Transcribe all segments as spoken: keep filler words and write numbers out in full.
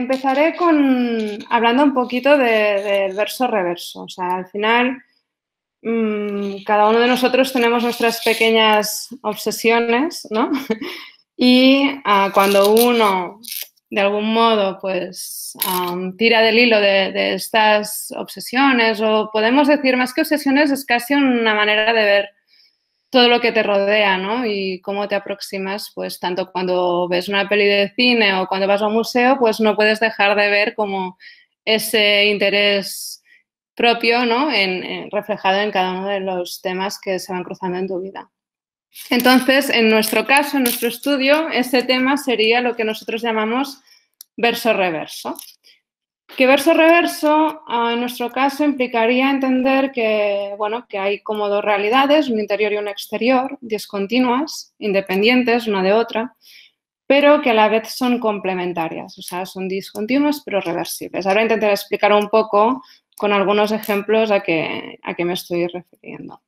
empezaré con, hablando un poquito de, del verso-reverso. O sea, al final, mmm, cada uno de nosotros tenemos nuestras pequeñas obsesiones, ¿no? Y uh, cuando uno, de algún modo, pues um, tira del hilo de, de estas obsesiones, o podemos decir más que obsesiones, es casi una manera de ver todo lo que te rodea, ¿no? Y cómo te aproximas, pues tanto cuando ves una peli de cine o cuando vas a un museo, pues no puedes dejar de ver como ese interés propio, ¿no? En, en, reflejado en cada uno de los temas que se van cruzando en tu vida. Entonces, en nuestro caso, en nuestro estudio, ese tema sería lo que nosotros llamamos verso-reverso. Que verso-reverso, en nuestro caso, implicaría entender que, bueno, que hay como dos realidades, un interior y un exterior, discontinuas, independientes una de otra, pero que a la vez son complementarias, o sea, son discontinuas pero reversibles. Ahora intentaré explicar un poco con algunos ejemplos a qué, a qué me estoy refiriendo.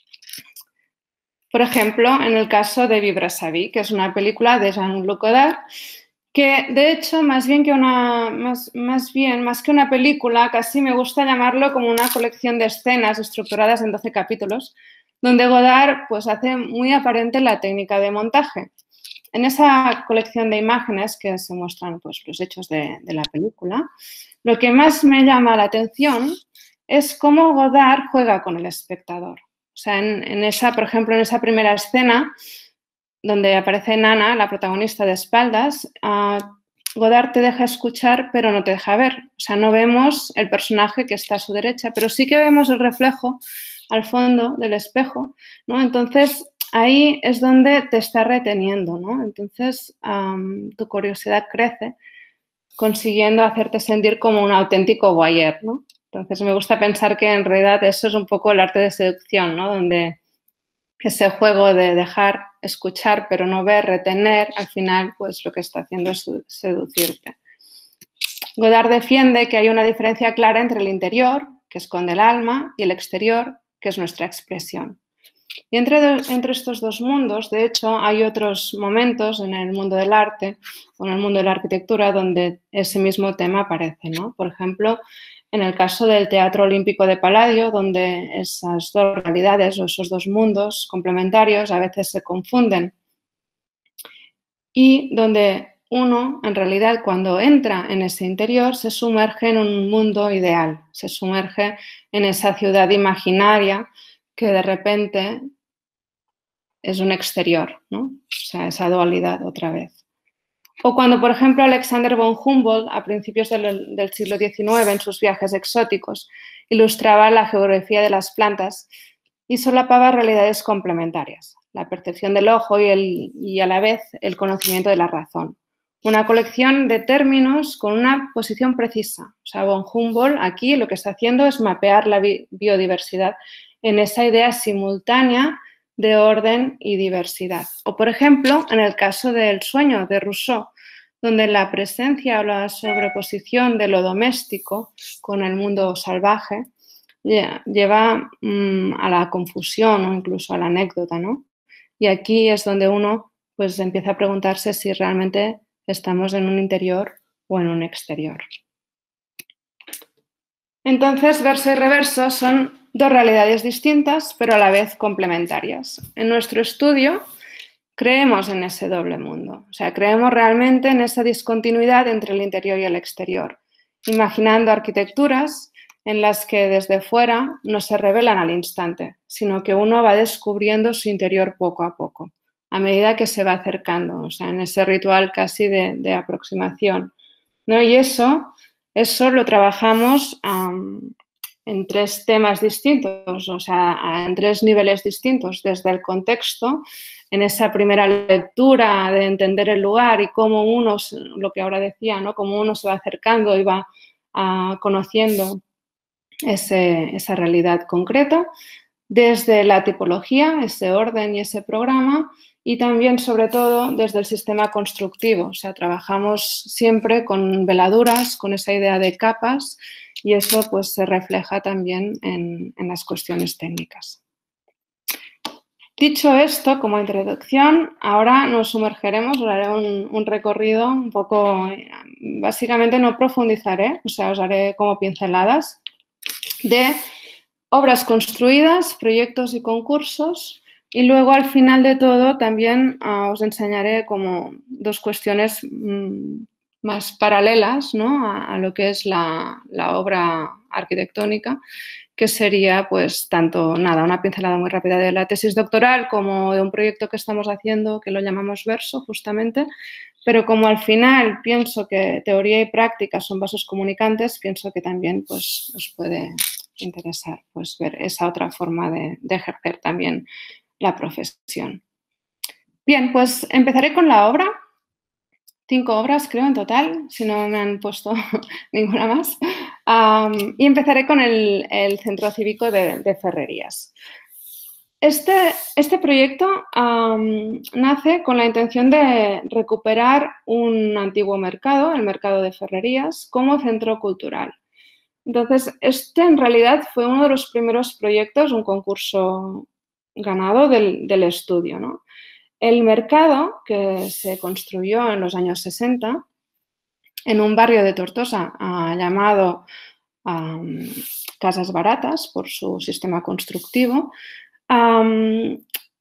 Por ejemplo, en el caso de Vivre sa vie, que es una película de Jean-Luc Godard, que de hecho, más bien que una, más, más bien, más que una película, casi me gusta llamarlo como una colección de escenas estructuradas en doce capítulos, donde Godard pues, hace muy aparente la técnica de montaje. En esa colección de imágenes que se muestran pues, los hechos de, de la película, lo que más me llama la atención es cómo Godard juega con el espectador. O sea, en, en esa, por ejemplo, en esa primera escena, donde aparece Nana, la protagonista de espaldas, uh, Godard te deja escuchar, pero no te deja ver. O sea, no vemos el personaje que está a su derecha, pero sí que vemos el reflejo al fondo del espejo, ¿no? Entonces, ahí es donde te está reteniendo, ¿no? Entonces, um, tu curiosidad crece, consiguiendo hacerte sentir como un auténtico voyeur, ¿no? Entonces, me gusta pensar que en realidad eso es un poco el arte de seducción, ¿no? Donde ese juego de dejar escuchar pero no ver, retener, al final pues lo que está haciendo es seducirte. Godard defiende que hay una diferencia clara entre el interior, que esconde el alma, y el exterior, que es nuestra expresión. Y entre, entre estos dos mundos, de hecho, hay otros momentos en el mundo del arte o en el mundo de la arquitectura donde ese mismo tema aparece, ¿no? Por ejemplo, en el caso del Teatro Olímpico de Palladio, donde esas dos realidades o esos dos mundos complementarios a veces se confunden y donde uno, en realidad, cuando entra en ese interior, se sumerge en un mundo ideal, se sumerge en esa ciudad imaginaria que de repente es un exterior, ¿no? O sea, esa dualidad otra vez. O cuando, por ejemplo, Alexander von Humboldt, a principios del, del siglo diecinueve, en sus viajes exóticos, ilustraba la geografía de las plantas y solapaba realidades complementarias, la percepción del ojo y, el, y a la vez el conocimiento de la razón. Una colección de términos con una posición precisa. O sea, von Humboldt aquí lo que está haciendo es mapear la bi biodiversidad en esa idea simultánea de orden y diversidad. O, por ejemplo, en el caso del sueño de Rousseau, donde la presencia o la sobreposición de lo doméstico con el mundo salvaje lleva mmm, a la confusión o incluso a la anécdota, ¿no? Y aquí es donde uno pues, empieza a preguntarse si realmente estamos en un interior o en un exterior. Entonces, verso y reverso son dos realidades distintas, pero a la vez complementarias. En nuestro estudio creemos en ese doble mundo, o sea, creemos realmente en esa discontinuidad entre el interior y el exterior, imaginando arquitecturas en las que desde fuera no se revelan al instante, sino que uno va descubriendo su interior poco a poco, a medida que se va acercando, o sea, en ese ritual casi de, de aproximación, ¿no? Y eso, eso lo trabajamos um, en tres temas distintos, o sea, en tres niveles distintos, desde el contexto, en esa primera lectura de entender el lugar y cómo uno, lo que ahora decía, ¿no? Cómo uno se va acercando y va uh, conociendo ese, esa realidad concreta, desde la tipología, ese orden y ese programa, y también, sobre todo, desde el sistema constructivo. O sea, trabajamos siempre con veladuras, con esa idea de capas, y eso pues, se refleja también en, en las cuestiones técnicas. Dicho esto, como introducción, ahora nos sumergeremos, os haré un, un recorrido un poco, básicamente no profundizaré, o sea, os haré como pinceladas de obras construidas, proyectos y concursos, y luego al final de todo también uh, os enseñaré como dos cuestiones mmm, más paralelas, ¿no?, a, a lo que es la, la obra arquitectónica, que sería pues tanto, nada, una pincelada muy rápida de la tesis doctoral como de un proyecto que estamos haciendo que lo llamamos Verso justamente, pero como al final pienso que teoría y práctica son vasos comunicantes, pienso que también pues os puede interesar pues ver esa otra forma de, de ejercer también la profesión. Bien, pues empezaré con la obra. Cinco obras, creo, en total, si no me han puesto ninguna más. Um, y empezaré con el, el Centro Cívico de, de Ferrerías. Este, este proyecto um, nace con la intención de recuperar un antiguo mercado, el mercado de Ferrerías, como centro cultural. Entonces, este en realidad fue uno de los primeros proyectos, un concurso ganado del, del estudio, ¿no? El mercado, que se construyó en los años sesenta en un barrio de Tortosa uh, llamado um, Casas Baratas, por su sistema constructivo, um,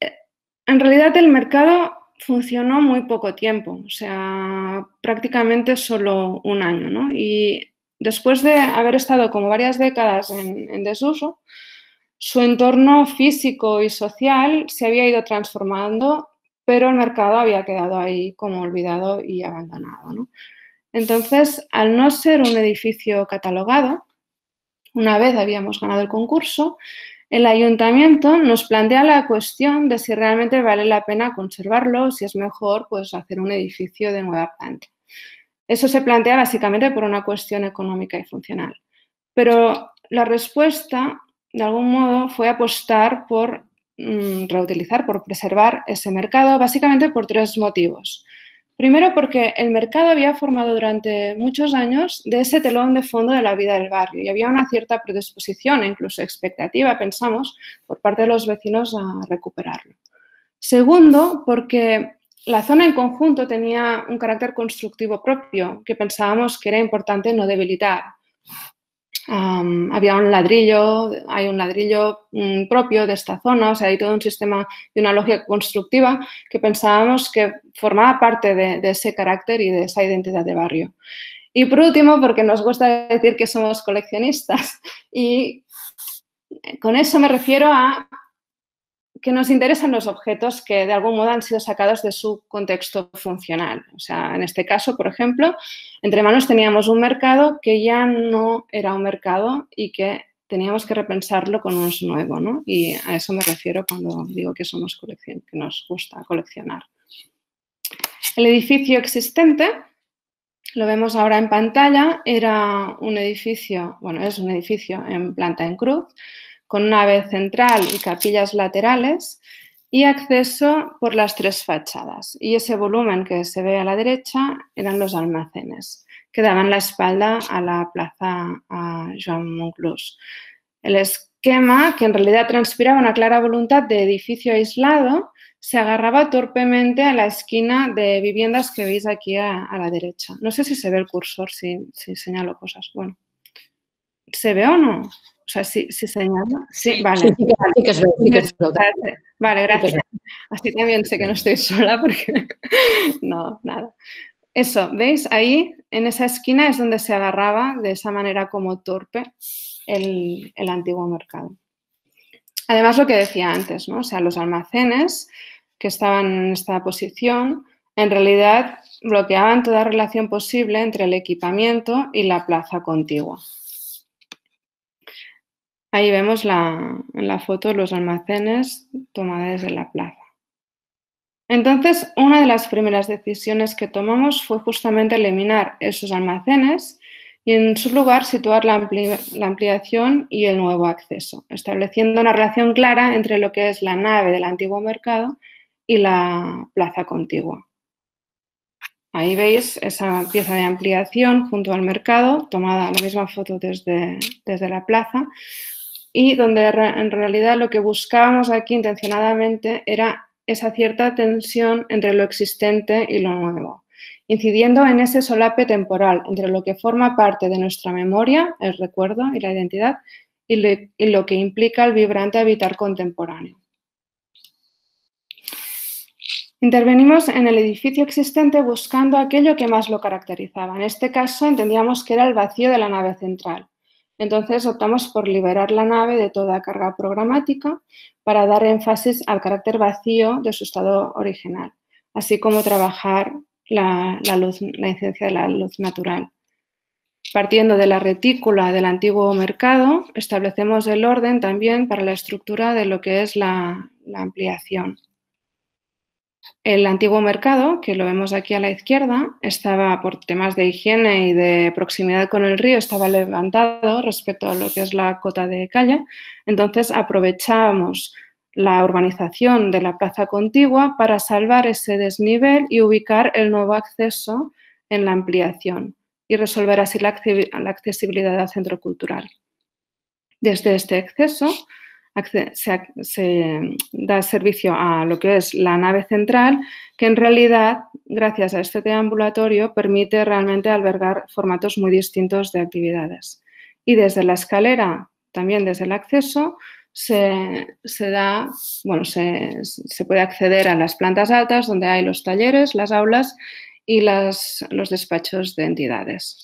en realidad el mercado funcionó muy poco tiempo, o sea, prácticamente solo un año, ¿no? Y después de haber estado como varias décadas en, en desuso, su entorno físico y social se había ido transformando, pero el mercado había quedado ahí como olvidado y abandonado, ¿no? Entonces, al no ser un edificio catalogado, una vez habíamos ganado el concurso, el ayuntamiento nos plantea la cuestión de si realmente vale la pena conservarlo, si es mejor pues, hacer un edificio de nueva planta. Eso se plantea básicamente por una cuestión económica y funcional. Pero la respuesta, de algún modo, fue apostar por mmm, reutilizar, por preservar ese mercado, básicamente por tres motivos. Primero, porque el mercado había formado durante muchos años de ese telón de fondo de la vida del barrio y había una cierta predisposición e incluso expectativa, pensamos, por parte de los vecinos a recuperarlo. Segundo, porque la zona en conjunto tenía un carácter constructivo propio que pensábamos que era importante no debilitar. Um, había un ladrillo, hay un ladrillo um, propio de esta zona, o sea, hay todo un sistema y una lógica constructiva que pensábamos que formaba parte de, de ese carácter y de esa identidad de barrio. Y por último, porque nos gusta decir que somos coleccionistas y con eso me refiero a que nos interesan los objetos que de algún modo han sido sacados de su contexto funcional. O sea, en este caso, por ejemplo, entre manos teníamos un mercado que ya no era un mercado y que teníamos que repensarlo con un nuevo, ¿no? Y a eso me refiero cuando digo que somos colección, que nos gusta coleccionar. El edificio existente, lo vemos ahora en pantalla, era un edificio, bueno, es un edificio en planta en cruz, con nave central y capillas laterales y acceso por las tres fachadas. Y ese volumen que se ve a la derecha eran los almacenes, que daban la espalda a la plaza Joan Monclús. El esquema, que en realidad transpiraba una clara voluntad de edificio aislado, se agarraba torpemente a la esquina de viviendas que veis aquí a, a la derecha. No sé si se ve el cursor, si, si señalo cosas. Bueno, ¿se ve o no? O sea, si, si señala. Sí, vale. Sí, sí, que, sí que es verdad, sí que es verdad. Vale, gracias. Así también sé que no estoy sola porque no, nada. Eso, ¿veis? Ahí, en esa esquina es donde se agarraba de esa manera como torpe el, el antiguo mercado. Además, lo que decía antes, ¿no? O sea, los almacenes que estaban en esta posición, en realidad bloqueaban toda relación posible entre el equipamiento y la plaza contigua. Ahí vemos la, en la foto los almacenes tomados desde la plaza. Entonces, una de las primeras decisiones que tomamos fue justamente eliminar esos almacenes y en su lugar situar la, ampli la ampliación y el nuevo acceso, estableciendo una relación clara entre lo que es la nave del antiguo mercado y la plaza contigua. Ahí veis esa pieza de ampliación junto al mercado, tomada la misma foto desde, desde la plaza, y donde en realidad lo que buscábamos aquí intencionadamente era esa cierta tensión entre lo existente y lo nuevo, incidiendo en ese solape temporal entre lo que forma parte de nuestra memoria, el recuerdo y la identidad, y lo, y lo que implica el vibrante habitar contemporáneo. Intervenimos en el edificio existente buscando aquello que más lo caracterizaba. En este caso entendíamos que era el vacío de la nave central. Entonces optamos por liberar la nave de toda carga programática para dar énfasis al carácter vacío de su estado original, así como trabajar la, la, luz, la incidencia de la luz natural. Partiendo de la retícula del antiguo mercado, establecemos el orden también para la estructura de lo que es la, la ampliación. El antiguo mercado, que lo vemos aquí a la izquierda, estaba por temas de higiene y de proximidad con el río, estaba levantado respecto a lo que es la cota de calle. Entonces aprovechábamos la urbanización de la plaza contigua para salvar ese desnivel y ubicar el nuevo acceso en la ampliación y resolver así la accesibilidad al centro cultural. Desde este acceso Se, se da servicio a lo que es la nave central, que en realidad, gracias a este deambulatorio, permite realmente albergar formatos muy distintos de actividades. Y desde la escalera, también desde el acceso, se, se, da, bueno, se, se puede acceder a las plantas altas, donde hay los talleres, las aulas y las, los despachos de entidades.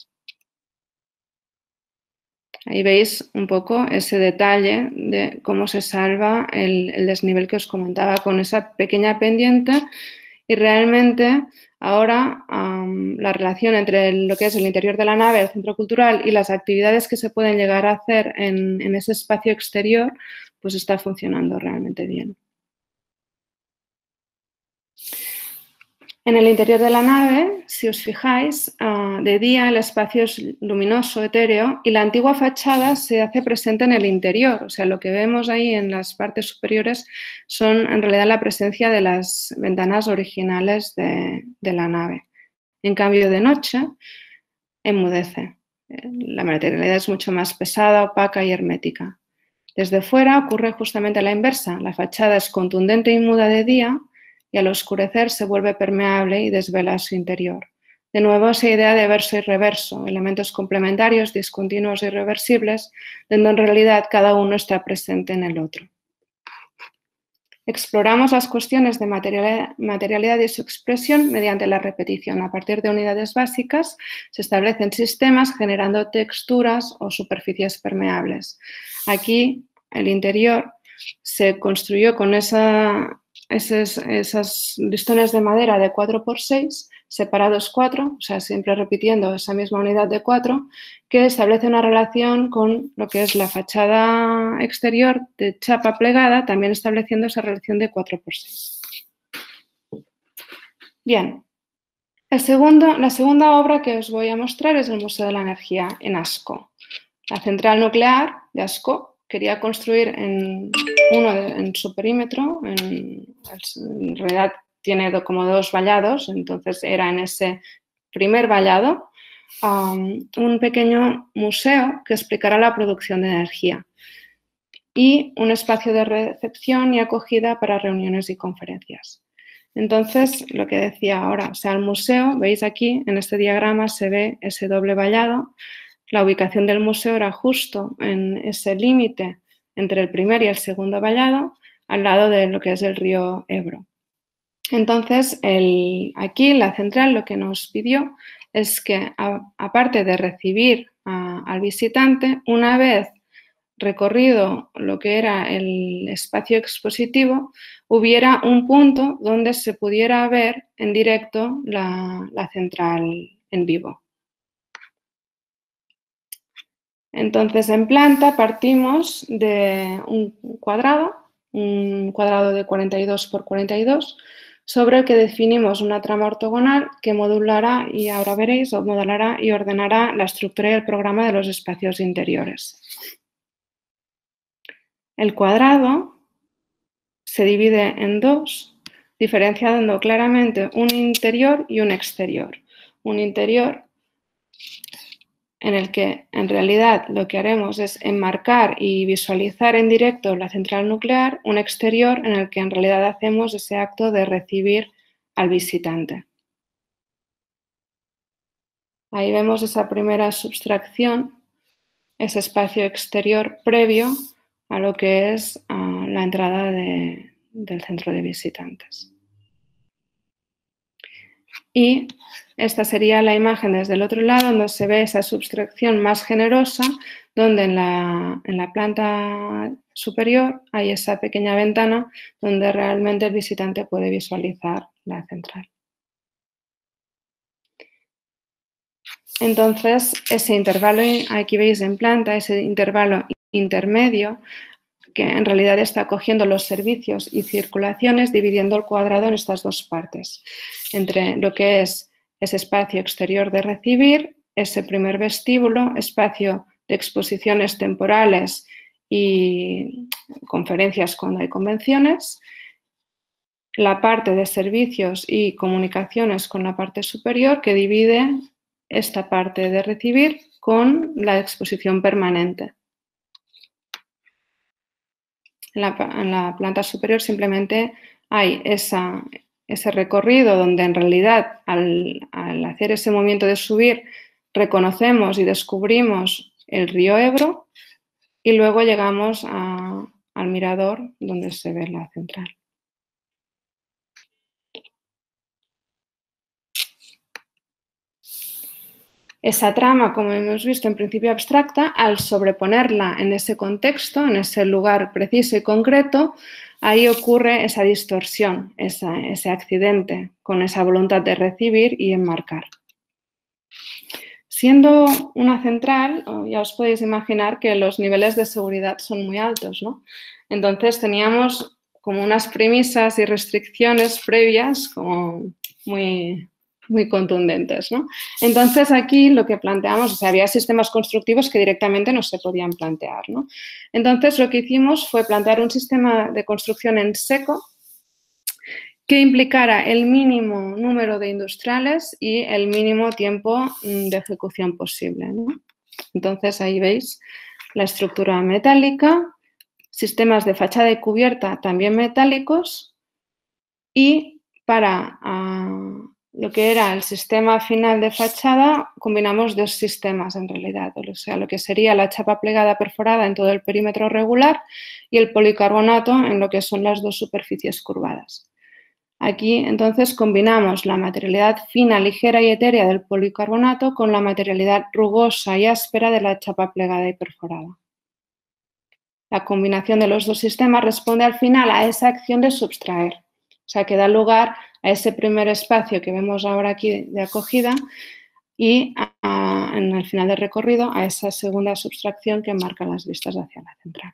Ahí veis un poco ese detalle de cómo se salva el, el desnivel que os comentaba con esa pequeña pendiente y realmente ahora um, la relación entre el, lo que es el interior de la nave, el centro cultural y las actividades que se pueden llegar a hacer en, en ese espacio exterior, pues está funcionando realmente bien. En el interior de la nave, si os fijáis, de día el espacio es luminoso, etéreo, y la antigua fachada se hace presente en el interior. O sea, lo que vemos ahí en las partes superiores son en realidad la presencia de las ventanas originales de, de la nave. En cambio, de noche, enmudece. La materialidad es mucho más pesada, opaca y hermética. Desde fuera ocurre justamente la inversa. La fachada es contundente y muda de día, y al oscurecer se vuelve permeable y desvela su interior. De nuevo, esa idea de verso y reverso, elementos complementarios, discontinuos y reversibles, donde en realidad cada uno está presente en el otro. Exploramos las cuestiones de materialidad y su expresión mediante la repetición. A partir de unidades básicas se establecen sistemas generando texturas o superficies permeables. Aquí el interior se construyó con esa... Esos, esos listones de madera de cuatro por seis, separados cuatro, o sea, siempre repitiendo esa misma unidad de cuatro, que establece una relación con lo que es la fachada exterior de chapa plegada, también estableciendo esa relación de cuatro por seis. Bien, el segundo, la segunda obra que os voy a mostrar es el Museo de la Energía en Ascó. La central nuclear de Ascó quería construir en, uno de, en su perímetro, en, en realidad tiene como dos vallados, entonces era en ese primer vallado um, un pequeño museo que explicará la producción de energía y un espacio de recepción y acogida para reuniones y conferencias. Entonces, lo que decía ahora, o sea, el museo, veis aquí en este diagrama se ve ese doble vallado. La ubicación del museo era justo en ese límite entre el primer y el segundo vallado, al lado de lo que es el río Ebro. Entonces, el, aquí la central lo que nos pidió es que, a, aparte de recibir a, al visitante, una vez recorrido lo que era el espacio expositivo, hubiera un punto donde se pudiera ver en directo la, la central en vivo. Entonces, en planta partimos de un cuadrado, un cuadrado de cuarenta y dos por cuarenta y dos, sobre el que definimos una trama ortogonal que modulará, y ahora veréis, o modelará y ordenará la estructura y el programa de los espacios interiores. El cuadrado se divide en dos, diferenciando claramente un interior y un exterior. Un interior en el que en realidad lo que haremos es enmarcar y visualizar en directo la central nuclear, un exterior en el que en realidad hacemos ese acto de recibir al visitante. Ahí vemos esa primera subtracción, ese espacio exterior previo a lo que es uh, la entrada de, del centro de visitantes. Y esta sería la imagen desde el otro lado, donde se ve esa subtracción más generosa, donde en la, en la planta superior hay esa pequeña ventana donde realmente el visitante puede visualizar la central. Entonces, ese intervalo, aquí veis en planta, ese intervalo intermedio, que en realidad está cogiendo los servicios y circulaciones, dividiendo el cuadrado en estas dos partes, entre lo que es ese espacio exterior de recibir, ese primer vestíbulo, espacio de exposiciones temporales y conferencias cuando hay convenciones, la parte de servicios y comunicaciones con la parte superior que divide esta parte de recibir con la exposición permanente. En la, en la planta superior simplemente hay esa, ese recorrido donde en realidad al, al hacer ese movimiento de subir reconocemos y descubrimos el río Ebro y luego llegamos a, al mirador donde se ve la central. Esa trama, como hemos visto, en principio abstracta, al sobreponerla en ese contexto, en ese lugar preciso y concreto, ahí ocurre esa distorsión, esa, ese accidente, con esa voluntad de recibir y enmarcar. Siendo una central, ya os podéis imaginar que los niveles de seguridad son muy altos, ¿no? Entonces teníamos como unas premisas y restricciones previas como muy... muy contundentes, ¿no? Entonces, aquí lo que planteamos, o sea, había sistemas constructivos que directamente no se podían plantear, ¿no? Entonces, lo que hicimos fue plantear un sistema de construcción en seco que implicara el mínimo número de industriales y el mínimo tiempo de ejecución posible, ¿no? Entonces, ahí veis la estructura metálica, sistemas de fachada y cubierta también metálicos y para... Uh, lo que era el sistema final de fachada, combinamos dos sistemas en realidad, o sea, lo que sería la chapa plegada perforada en todo el perímetro regular y el policarbonato en lo que son las dos superficies curvadas. Aquí, entonces, combinamos la materialidad fina, ligera y etérea del policarbonato con la materialidad rugosa y áspera de la chapa plegada y perforada. La combinación de los dos sistemas responde al final a esa acción de subtraer, o sea, que da lugar a ese primer espacio que vemos ahora aquí de acogida y a, a, en el final del recorrido a esa segunda subtracción que marca las vistas hacia la central.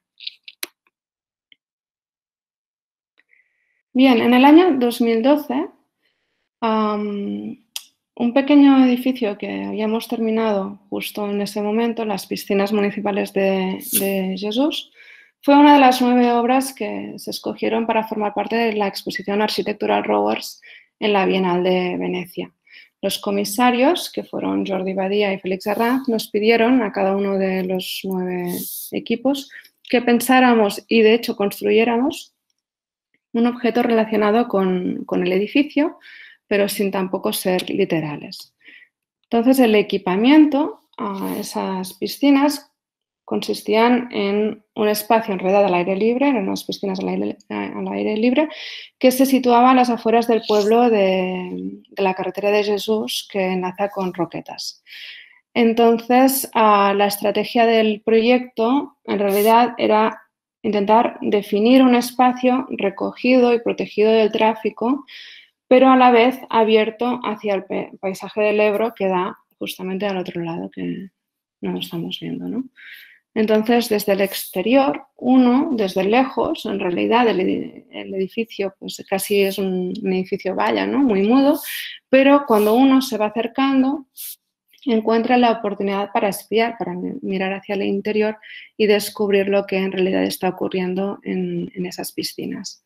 Bien, en el año dos mil doce, um, un pequeño edificio que habíamos terminado justo en ese momento, las piscinas municipales de, de Jesús, fue una de las nueve obras que se escogieron para formar parte de la exposición Architectural Rovers en la Bienal de Venecia. Los comisarios, que fueron Jordi Badía y Félix Arranz, nos pidieron a cada uno de los nueve equipos que pensáramos y de hecho construyéramos un objeto relacionado con, con el edificio, pero sin tampoco ser literales. Entonces, el equipamiento a esas piscinas consistían en un espacio enredado al aire libre, en unas piscinas al aire, al aire libre, que se situaba a las afueras del pueblo de, de la carretera de Jesús, que enlaza con Roquetas. Entonces, uh, la estrategia del proyecto en realidad era intentar definir un espacio recogido y protegido del tráfico, pero a la vez abierto hacia el paisaje del Ebro que da justamente al otro lado, que no lo estamos viendo, ¿no? Entonces, desde el exterior, uno, desde lejos, en realidad el, el edificio pues casi es un, un edificio valla, ¿no? Muy mudo, pero cuando uno se va acercando, encuentra la oportunidad para espiar, para mirar hacia el interior y descubrir lo que en realidad está ocurriendo en, en esas piscinas.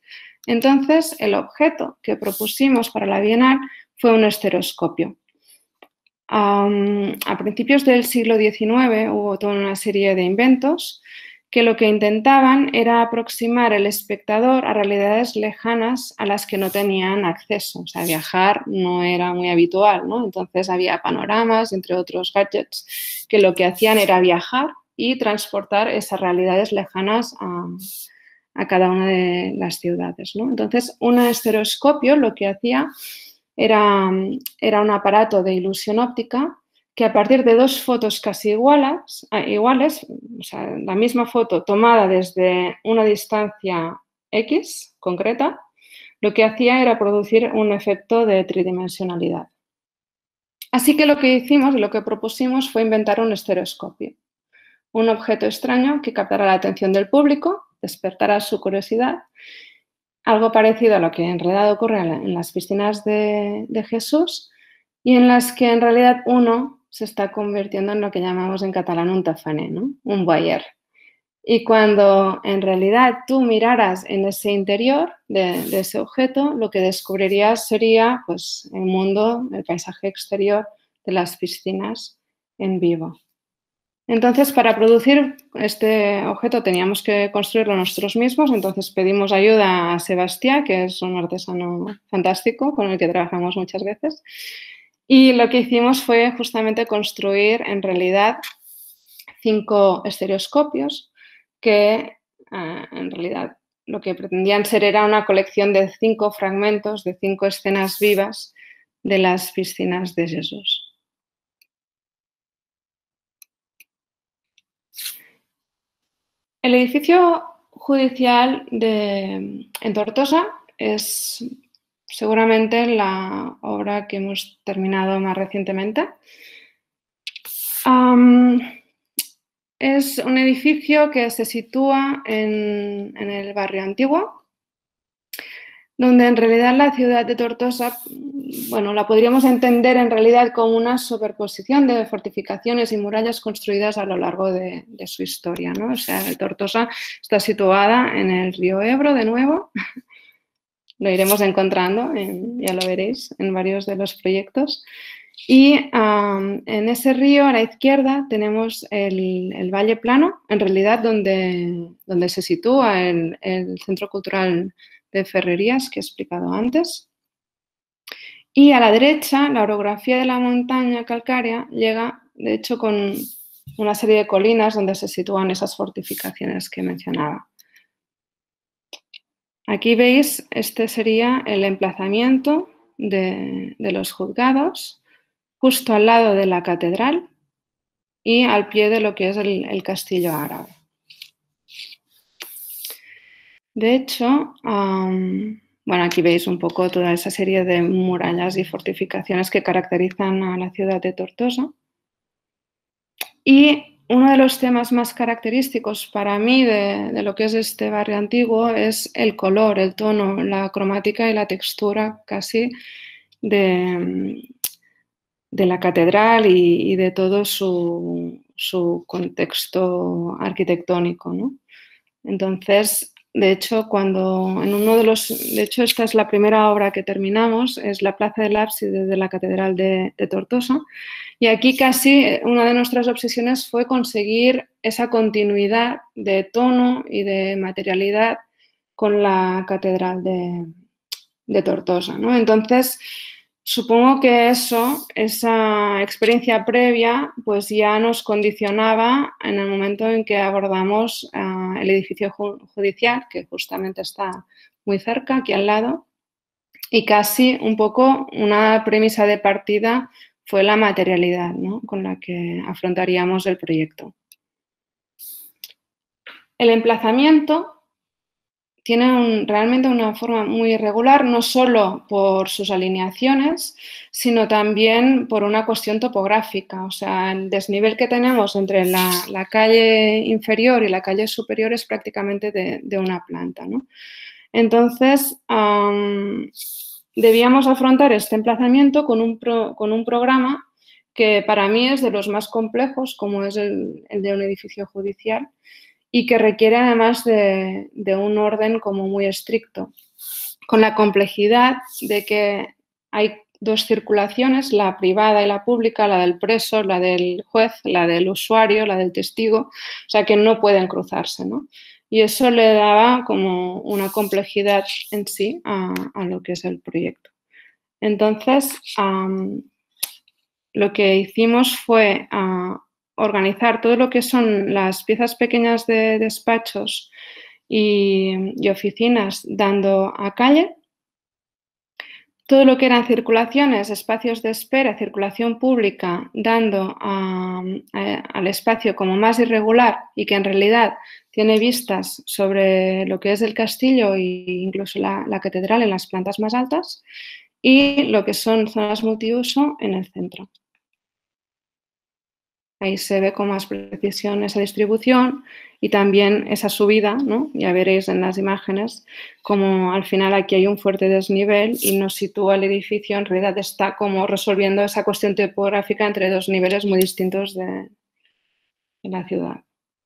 Entonces, el objeto que propusimos para la Bienal fue un estereoscopio. Um, a principios del siglo diecinueve hubo toda una serie de inventos que lo que intentaban era aproximar el espectador a realidades lejanas a las que no tenían acceso. O sea, viajar no era muy habitual, ¿no? Entonces había panoramas, entre otros gadgets, que lo que hacían era viajar y transportar esas realidades lejanas a, a cada una de las ciudades, ¿no? Entonces, un estereoscopio lo que hacía era, era un aparato de ilusión óptica que a partir de dos fotos casi iguales, iguales, o sea, la misma foto tomada desde una distancia X concreta, lo que hacía era producir un efecto de tridimensionalidad. Así que lo que hicimos y lo que propusimos fue inventar un estereoscopio, un objeto extraño que captara la atención del público, despertara su curiosidad, algo parecido a lo que en realidad ocurre en las piscinas de, de Jesús y en las que en realidad uno se está convirtiendo en lo que llamamos en catalán un tafané, ¿no? Un voyeur. Y cuando en realidad tú miraras en ese interior de, de ese objeto, lo que descubrirías sería pues, el mundo, el paisaje exterior de las piscinas en vivo. Entonces, para producir este objeto teníamos que construirlo nosotros mismos, entonces pedimos ayuda a Sebastián, que es un artesano fantástico con el que trabajamos muchas veces. Y lo que hicimos fue justamente construir en realidad cinco estereoscopios que uh, en realidad lo que pretendían ser era una colección de cinco fragmentos, de cinco escenas vivas de las piscinas de Jesús. El edificio judicial de, en Tortosa es seguramente la obra que hemos terminado más recientemente. Um, es un edificio que se sitúa en, en el barrio antiguo, donde en realidad la ciudad de Tortosa, bueno, la podríamos entender en realidad como una superposición de fortificaciones y murallas construidas a lo largo de, de su historia, ¿no? O sea, Tortosa está situada en el río Ebro, de nuevo. Lo iremos encontrando, en, ya lo veréis, en varios de los proyectos. Y um, en ese río, a la izquierda, tenemos el, el Valle Plano, en realidad donde, donde se sitúa el, el Centro Cultural de Ferrerías, que he explicado antes. Y a la derecha, la orografía de la montaña calcárea llega, de hecho, con una serie de colinas donde se sitúan esas fortificaciones que mencionaba. Aquí veis, este sería el emplazamiento de, de los juzgados, justo al lado de la catedral y al pie de lo que es el, el castillo árabe. De hecho, um, bueno, aquí veis un poco toda esa serie de murallas y fortificaciones que caracterizan a la ciudad de Tortosa. Y uno de los temas más característicos para mí de, de lo que es este barrio antiguo es el color, el tono, la cromática y la textura casi de, de la catedral y, y de todo su, su contexto arquitectónico, ¿no? Entonces, de hecho, cuando en uno de los, de hecho, esta es la primera obra que terminamos, es la Plaza del Ábside de la Catedral de, de Tortosa. Y aquí casi una de nuestras obsesiones fue conseguir esa continuidad de tono y de materialidad con la Catedral de, de Tortosa, ¿no? Entonces, supongo que eso, esa experiencia previa, pues ya nos condicionaba en el momento en que abordamos uh, el edificio judicial, que justamente está muy cerca, aquí al lado, y casi un poco una premisa de partida fue la materialidad, ¿no?, con la que afrontaríamos el proyecto. El emplazamiento tiene un, realmente una forma muy irregular, no solo por sus alineaciones, sino también por una cuestión topográfica. O sea, el desnivel que tenemos entre la, la calle inferior y la calle superior es prácticamente de, de una planta, ¿no? Entonces, um, debíamos afrontar este emplazamiento con un, pro, con un programa que para mí es de los más complejos, como es el, el de un edificio judicial, y que requiere además de, de un orden como muy estricto, con la complejidad de que hay dos circulaciones, la privada y la pública, la del preso, la del juez, la del usuario, la del testigo, o sea que no pueden cruzarse, ¿no? Y eso le daba como una complejidad en sí a, a lo que es el proyecto. Entonces, um, lo que hicimos fue uh, organizar todo lo que son las piezas pequeñas de despachos y, y oficinas dando a calle. Todo lo que eran circulaciones, espacios de espera, circulación pública, dando a, a, al espacio como más irregular y que en realidad tiene vistas sobre lo que es el castillo e incluso la, la catedral en las plantas más altas, y lo que son zonas multiuso en el centro. Ahí se ve con más precisión esa distribución y también esa subida, ¿no? Ya veréis en las imágenes como al final aquí hay un fuerte desnivel y nos sitúa el edificio, en realidad está como resolviendo esa cuestión topográfica entre dos niveles muy distintos de, de la ciudad.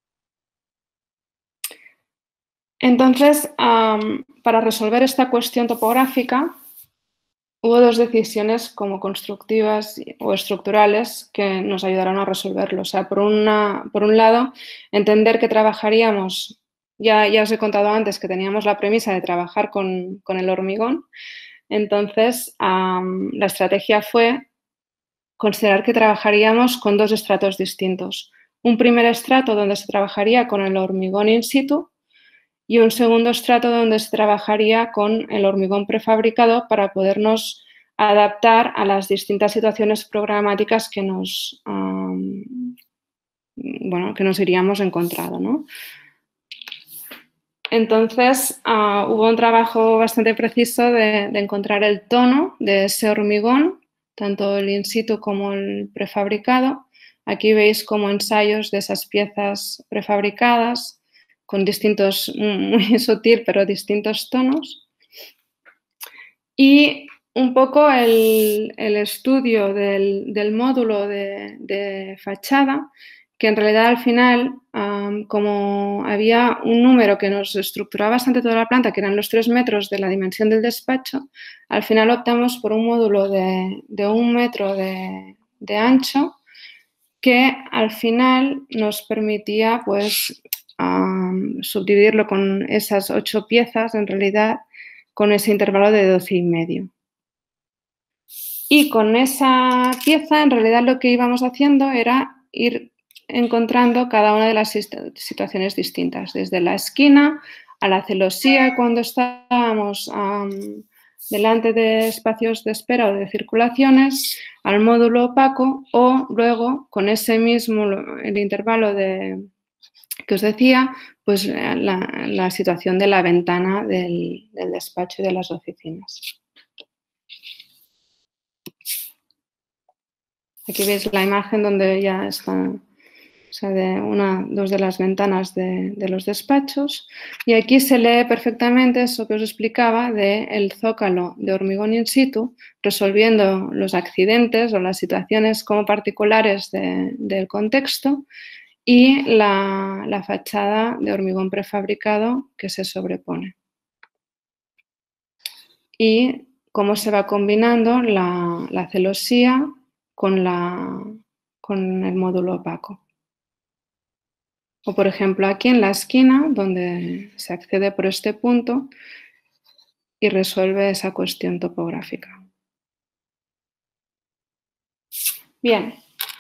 Entonces, um, para resolver esta cuestión topográfica, hubo dos decisiones como constructivas o estructurales que nos ayudaron a resolverlo. O sea, por, una, por un lado, entender que trabajaríamos, ya, ya os he contado antes que teníamos la premisa de trabajar con, con el hormigón, entonces um, la estrategia fue considerar que trabajaríamos con dos estratos distintos. Un primer estrato donde se trabajaría con el hormigón in situ y un segundo estrato donde se trabajaría con el hormigón prefabricado para podernos adaptar a las distintas situaciones programáticas que nos, um, bueno, que nos iríamos encontrando, ¿no? Entonces, uh, hubo un trabajo bastante preciso de, de encontrar el tono de ese hormigón, tanto el in situ como el prefabricado. Aquí veis como ensayos de esas piezas prefabricadas, con distintos, muy sutil, pero distintos tonos. Y un poco el, el estudio del, del módulo de, de fachada, que en realidad al final, um, como había un número que nos estructuraba bastante toda la planta, que eran los tres metros de la dimensión del despacho, al final optamos por un módulo de, de un metro de, de ancho, que al final nos permitía pues Um, subdividirlo con esas ocho piezas, en realidad, con ese intervalo de doce y medio. Y con esa pieza, en realidad, lo que íbamos haciendo era ir encontrando cada una de las situaciones distintas, desde la esquina a la celosía, cuando estábamos um, delante de espacios de espera o de circulaciones, al módulo opaco, o luego, con ese mismo, el intervalo de que os decía, pues la, la situación de la ventana del, del despacho y de las oficinas. Aquí veis la imagen donde ya están, o sea, de una, dos de las ventanas de, de los despachos, y aquí se lee perfectamente eso que os explicaba del zócalo de hormigón in situ, resolviendo los accidentes o las situaciones como particulares de, del contexto, y la, la fachada de hormigón prefabricado que se sobrepone. Y cómo se va combinando la, la celosía con, la, con el módulo opaco. O, por ejemplo, aquí en la esquina, donde se accede por este punto y resuelve esa cuestión topográfica. Bien.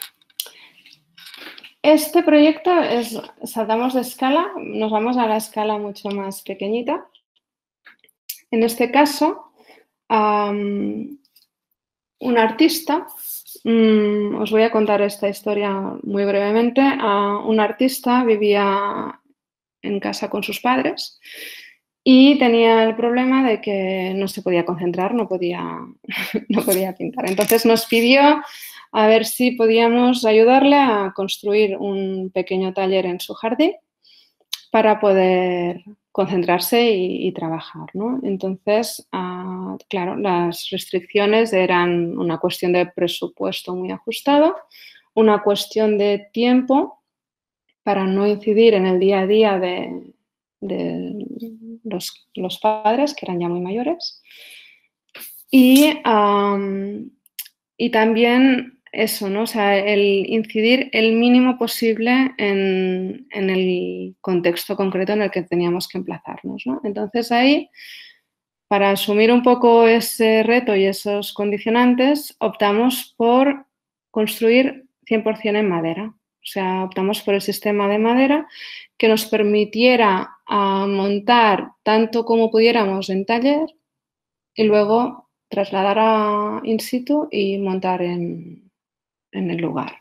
Este proyecto es, saltamos de escala, nos vamos a la escala mucho más pequeñita. En este caso, um, un artista, um, os voy a contar esta historia muy brevemente. Uh, un artista vivía en casa con sus padres y tenía el problema de que no se podía concentrar, no podía, no podía pintar. Entonces nos pidió a ver si podíamos ayudarle a construir un pequeño taller en su jardín para poder concentrarse y, y trabajar, ¿no? Entonces, uh, claro, las restricciones eran una cuestión de presupuesto muy ajustado, una cuestión de tiempo para no incidir en el día a día de, de los, los padres, que eran ya muy mayores, Y, um, y también eso, ¿no? O sea, el incidir el mínimo posible en, en el contexto concreto en el que teníamos que emplazarnos, ¿no? Entonces ahí, para asumir un poco ese reto y esos condicionantes, optamos por construir cien por cien en madera. O sea, optamos por el sistema de madera que nos permitiera uh, montar tanto como pudiéramos en taller y luego trasladar a in situ y montar en, en el lugar.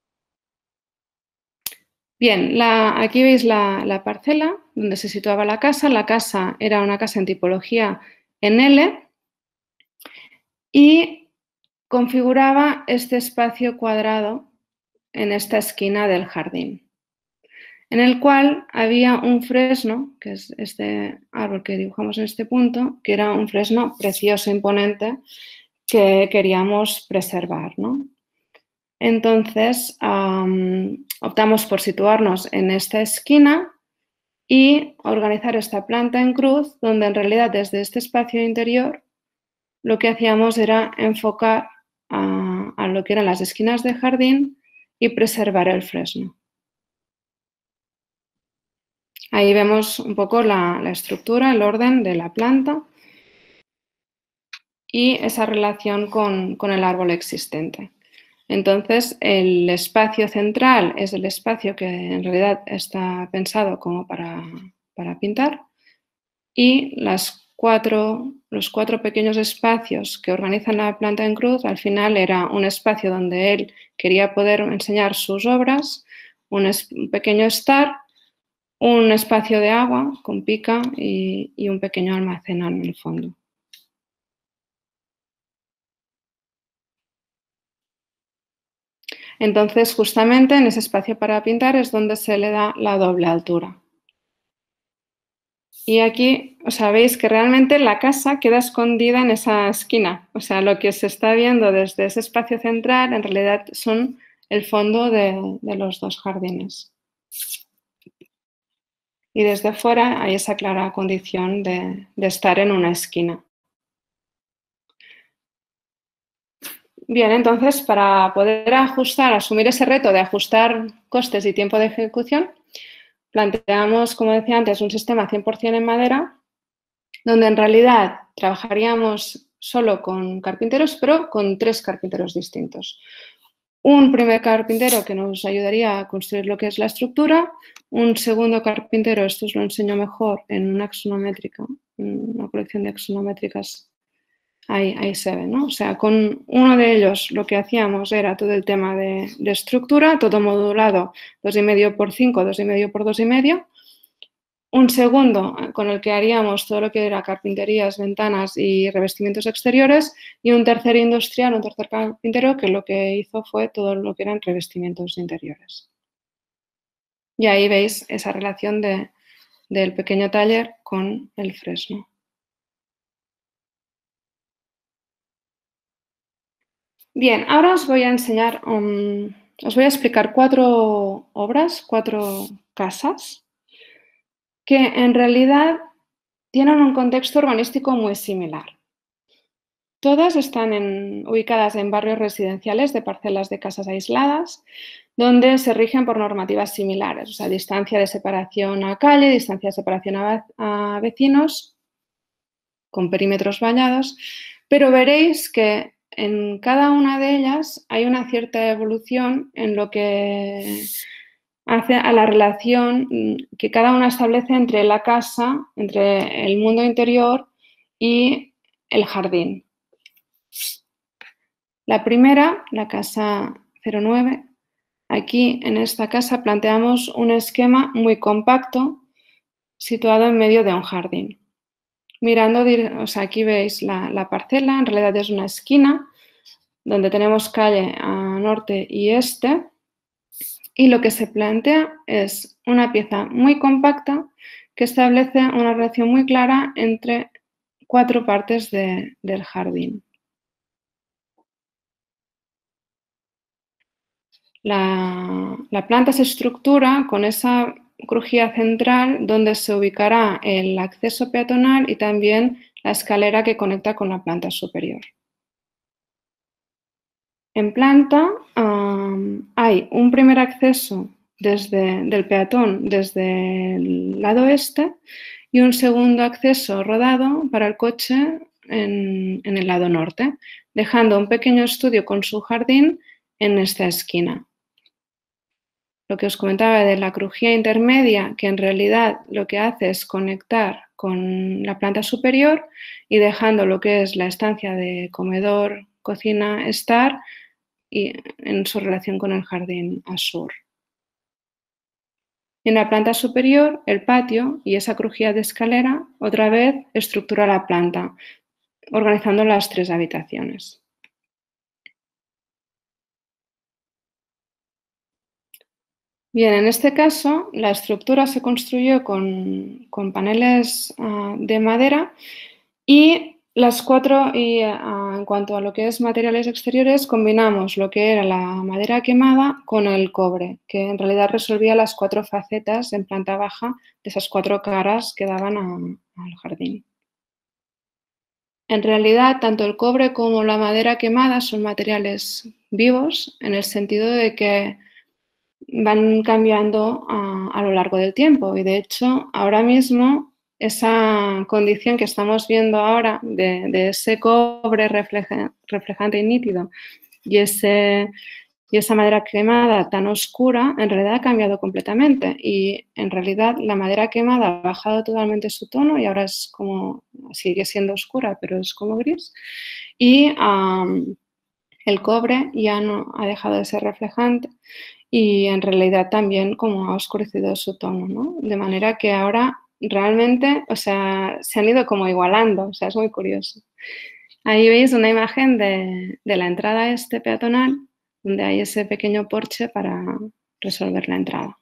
Bien, la, aquí veis la, la parcela donde se situaba la casa. La casa era una casa en tipología en L y configuraba este espacio cuadrado en esta esquina del jardín, en el cual había un fresno, que es este árbol que dibujamos en este punto, que era un fresno precioso, imponente, que queríamos preservar, ¿no? Entonces, um, optamos por situarnos en esta esquina y organizar esta planta en cruz, donde en realidad desde este espacio interior lo que hacíamos era enfocar a, a lo que eran las esquinas de jardín y preservar el fresno. Ahí vemos un poco la, la estructura, el orden de la planta y esa relación con, con el árbol existente. Entonces, el espacio central es el espacio que en realidad está pensado como para, para pintar y las cuatro, los cuatro pequeños espacios que organizan la planta en cruz, al final era un espacio donde él quería poder enseñar sus obras, un, es, un pequeño estar, un espacio de agua con pica y, y un pequeño almacén en el fondo. Entonces, justamente en ese espacio para pintar es donde se le da la doble altura. Y aquí, o sea, veis que realmente la casa queda escondida en esa esquina. O sea, lo que se está viendo desde ese espacio central en realidad son el fondo de, de los dos jardines. Y desde fuera hay esa clara condición de, de estar en una esquina. Bien, entonces, para poder ajustar, asumir ese reto de ajustar costes y tiempo de ejecución, planteamos, como decía antes, un sistema cien por cien en madera, donde en realidad trabajaríamos solo con carpinteros, pero con tres carpinteros distintos. Un primer carpintero que nos ayudaría a construir lo que es la estructura, un segundo carpintero, esto os lo enseño mejor en una axonométrica, una colección de axonométricas. Ahí, ahí se ve, ¿no? O sea, con uno de ellos lo que hacíamos era todo el tema de, de estructura, todo modulado dos y medio por cinco, dos y medio por dos y medio. Un segundo con el que haríamos todo lo que era carpinterías, ventanas y revestimientos exteriores. Y un tercer industrial, un tercer carpintero que lo que hizo fue todo lo que eran revestimientos interiores. Y ahí veis esa relación de, del pequeño taller con el fresno. Bien, ahora os voy a enseñar, um, os voy a explicar cuatro obras, cuatro casas, que en realidad tienen un contexto urbanístico muy similar. Todas están en, ubicadas en barrios residenciales de parcelas de casas aisladas, donde se rigen por normativas similares, o sea, distancia de separación a calle, distancia de separación a, a vecinos, con perímetros vallados, pero veréis que en cada una de ellas hay una cierta evolución en lo que hace a la relación que cada una establece entre la casa, entre el mundo interior y el jardín. La primera, la casa cero nueve, aquí en esta casa planteamos un esquema muy compacto situado en medio de un jardín. Mirando, o sea, aquí veis la, la parcela, en realidad es una esquina donde tenemos calle a norte y este y lo que se plantea es una pieza muy compacta que establece una relación muy clara entre cuatro partes de, del jardín. La, la planta se estructura con esa crujía central donde se ubicará el acceso peatonal y también la escalera que conecta con la planta superior. En planta um, hay un primer acceso desde, del peatón desde el lado este y un segundo acceso rodado para el coche en, en el lado norte, dejando un pequeño estudio con su jardín en esta esquina. Lo que os comentaba de la crujía intermedia, que en realidad lo que hace es conectar con la planta superior y dejando lo que es la estancia de comedor, cocina, estar y en su relación con el jardín a sur. En la planta superior, el patio y esa crujía de escalera otra vez estructura la planta, organizando las tres habitaciones. Bien, en este caso la estructura se construyó con, con paneles uh, de madera y las cuatro, y uh, en cuanto a lo que es materiales exteriores, combinamos lo que era la madera quemada con el cobre, que en realidad resolvía las cuatro facetas en planta baja de esas cuatro caras que daban a, al jardín. En realidad, tanto el cobre como la madera quemada son materiales vivos, en el sentido de que van cambiando a, a lo largo del tiempo y de hecho ahora mismo esa condición que estamos viendo ahora de, de ese cobre refleja, reflejante y nítido y, ese, y esa madera quemada tan oscura en realidad ha cambiado completamente y en realidad la madera quemada ha bajado totalmente su tono y ahora es como, sigue siendo oscura pero es como gris y um, el cobre ya no ha dejado de ser reflejante y en realidad también como ha oscurecido su tono, ¿no? De manera que ahora realmente, o sea, se han ido como igualando, o sea, es muy curioso. Ahí veis una imagen de, de la entrada este peatonal, donde hay ese pequeño porche para resolver la entrada.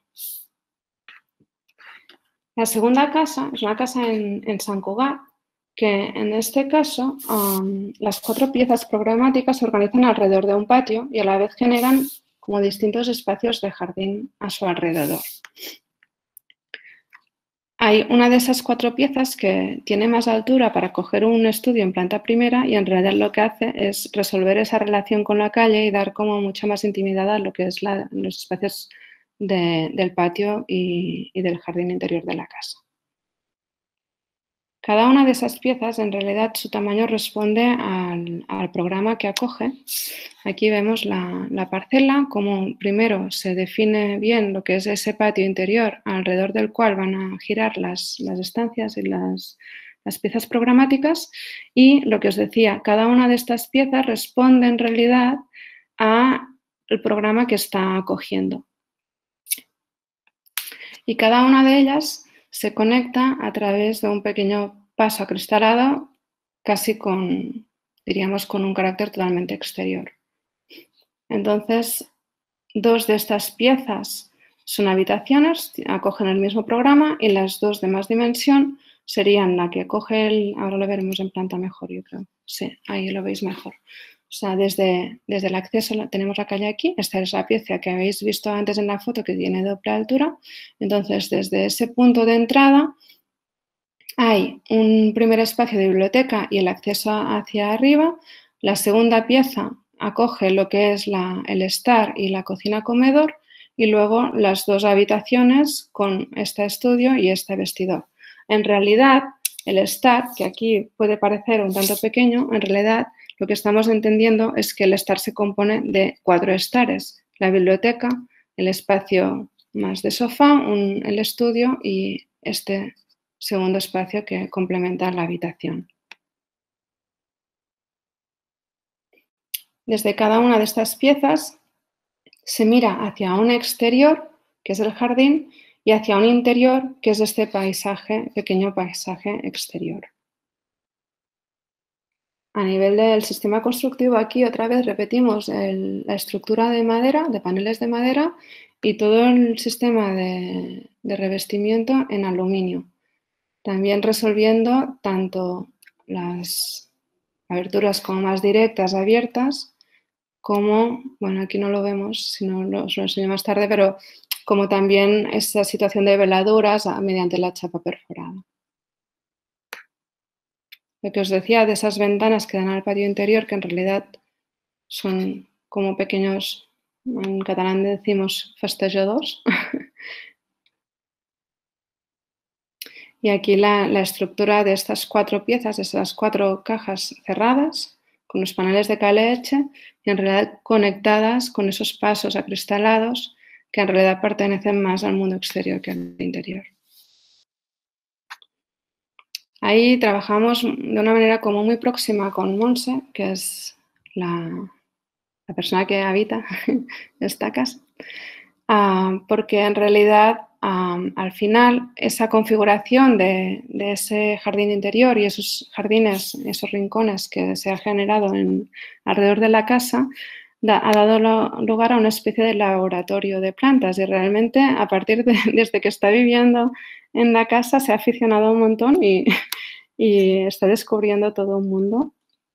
La segunda casa es una casa en, en Sant Cugat, que en este caso um, las cuatro piezas programáticas se organizan alrededor de un patio y a la vez generan como distintos espacios de jardín a su alrededor. Hay una de esas cuatro piezas que tiene más altura para coger un estudio en planta primera y en realidad lo que hace es resolver esa relación con la calle y dar como mucha más intimidad a lo que es la, los espacios de, del patio y, y del jardín interior de la casa. Cada una de esas piezas, en realidad, su tamaño responde al, al programa que acoge. Aquí vemos la, la parcela, como primero se define bien lo que es ese patio interior alrededor del cual van a girar las, las estancias y las, las piezas programáticas. Y lo que os decía, cada una de estas piezas responde en realidad al programa que está acogiendo. Y cada una de ellas se conecta a través de un pequeño paso acristalado, casi con, diríamos, con un carácter totalmente exterior. Entonces, dos de estas piezas son habitaciones, acogen el mismo programa y las dos de más dimensión serían la que acoge el, ahora lo veremos en planta mejor, yo creo, sí, ahí lo veis mejor. O sea, desde, desde el acceso tenemos la calle aquí, esta es la pieza que habéis visto antes en la foto que tiene doble altura, entonces desde ese punto de entrada hay un primer espacio de biblioteca y el acceso hacia arriba, la segunda pieza acoge lo que es la, el estar y la cocina-comedor y luego las dos habitaciones con este estudio y este vestidor. En realidad, el estar, que aquí puede parecer un tanto pequeño, en realidad lo que estamos entendiendo es que el estar se compone de cuatro estares. La biblioteca, el espacio más de sofá, un, el estudio y este segundo espacio que complementa la habitación. Desde cada una de estas piezas se mira hacia un exterior, que es el jardín, y hacia un interior, que es este paisaje, pequeño paisaje exterior. A nivel del sistema constructivo, aquí otra vez repetimos el, la estructura de madera, de paneles de madera, y todo el sistema de, de revestimiento en aluminio. También resolviendo tanto las aberturas como más directas, abiertas, como, bueno, aquí no lo vemos, si no os lo enseño más tarde, pero como también esa situación de veladuras mediante la chapa perforada. lo que os decía de esas ventanas que dan al patio interior, que en realidad son como pequeños, en catalán decimos festejadors. Y aquí la, la estructura de estas cuatro piezas, de esas cuatro cajas cerradas, con los paneles de caleche, y en realidad conectadas con esos pasos acristalados que en realidad pertenecen más al mundo exterior que al interior. Ahí trabajamos de una manera como muy próxima con Montse, que es la, la persona que habita esta casa, uh, porque en realidad um, al final esa configuración de, de ese jardín interior y esos jardines, esos rincones que se ha generado en, alrededor de la casa, da, ha dado lo, lugar a una especie de laboratorio de plantas y realmente a partir de desde que está viviendo en la casa se ha aficionado un montón y, y está descubriendo todo un mundo.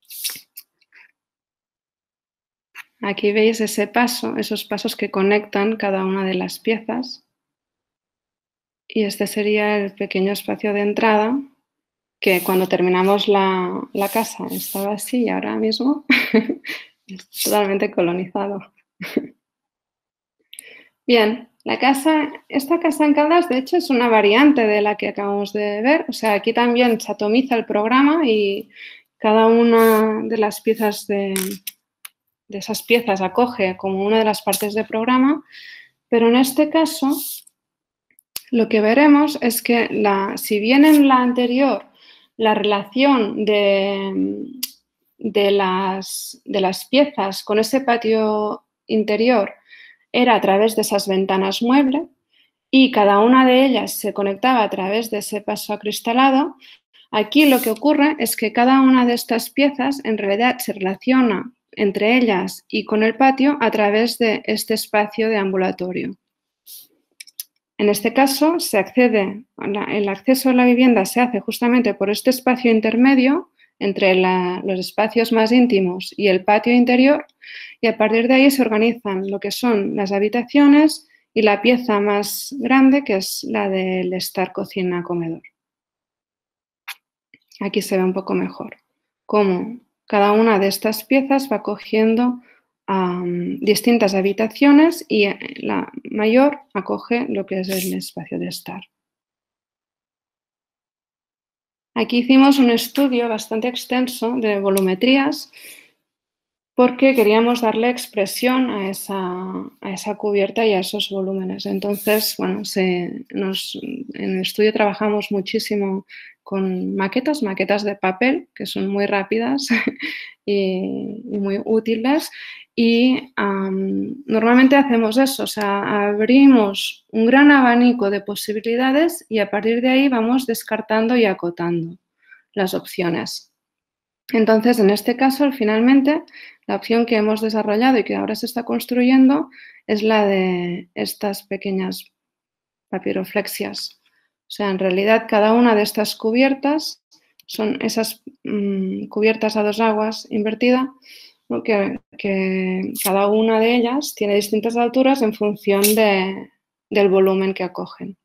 Aquí veis ese paso, esos pasos que conectan cada una de las piezas. Y este sería el pequeño espacio de entrada que cuando terminamos la, la casa estaba así y ahora mismo es totalmente colonizado. Bien, la casa, esta casa en Caldas de hecho es una variante de la que acabamos de ver. O sea, aquí también se atomiza el programa y cada una de las piezas de, de esas piezas acoge como una de las partes del programa, pero en este caso lo que veremos es que la, si bien en la anterior la relación de, de, las, de las piezas con ese patio interior era a través de esas ventanas mueble y cada una de ellas se conectaba a través de ese paso acristalado, aquí lo que ocurre es que cada una de estas piezas en realidad se relaciona entre ellas y con el patio a través de este espacio de ambulatorio. En este caso, se accede, el acceso a la vivienda se hace justamente por este espacio intermedio entre la, los espacios más íntimos y el patio interior y a partir de ahí se organizan lo que son las habitaciones y la pieza más grande que es la del estar cocina-comedor. Aquí se ve un poco mejor cómo cada una de estas piezas va cogiendo Um, distintas habitaciones y la mayor acoge lo que es el espacio de estar. Aquí hicimos un estudio bastante extenso de volumetrías porque queríamos darle expresión a esa, a esa cubierta y a esos volúmenes. Entonces, bueno, se, nos, en el estudio trabajamos muchísimo con maquetas, maquetas de papel, que son muy rápidas y, y muy útiles. Y um, normalmente hacemos eso, o sea, abrimos un gran abanico de posibilidades y a partir de ahí vamos descartando y acotando las opciones. Entonces, en este caso, finalmente, la opción que hemos desarrollado y que ahora se está construyendo es la de estas pequeñas papiroflexias. O sea, en realidad, cada una de estas cubiertas son esas mmm, cubiertas a dos aguas invertida, ¿no? que, que cada una de ellas tiene distintas alturas en función de, del volumen que acogen.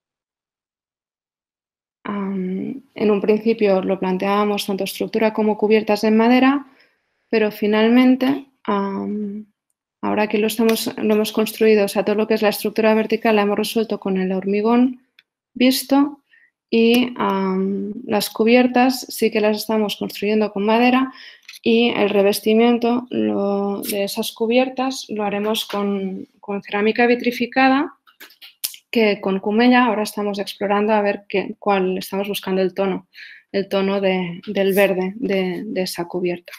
Um, en un principio lo planteábamos tanto estructura como cubiertas en madera, pero finalmente, um, ahora que lo, estamos, lo hemos construido, o sea, todo lo que es la estructura vertical la hemos resuelto con el hormigón visto y um, las cubiertas sí que las estamos construyendo con madera y el revestimiento lo, de esas cubiertas lo haremos con, con cerámica vitrificada que con Kumella ahora estamos explorando a ver qué, cuál estamos buscando el tono, el tono de, del verde de, de esa cubierta.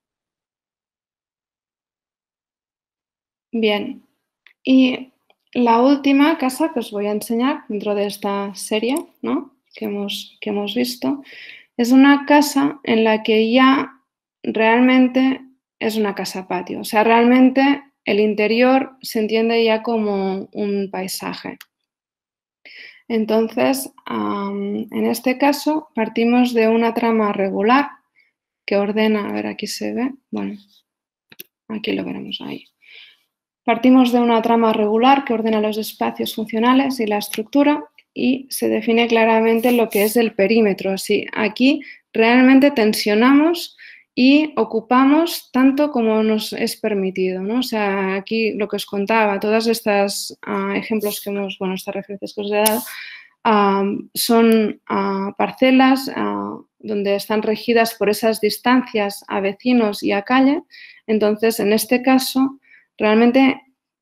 Bien, y la última casa que os voy a enseñar dentro de esta serie, ¿no? que, hemos, que hemos visto es una casa en la que ya realmente es una casa patio, o sea, realmente el interior se entiende ya como un paisaje. Entonces, um, en este caso partimos de una trama regular que ordena, a ver, aquí se ve, bueno, aquí lo veremos ahí. Partimos de una trama regular que ordena los espacios funcionales y la estructura y se define claramente lo que es el perímetro. Así, aquí realmente tensionamos y ocupamos tanto como nos es permitido, ¿no? O sea, aquí lo que os contaba, todos estos uh, ejemplos que hemos, bueno, estas referencias que os he dado, uh, son uh, parcelas uh, donde están regidas por esas distancias a vecinos y a calle. Entonces, en este caso, realmente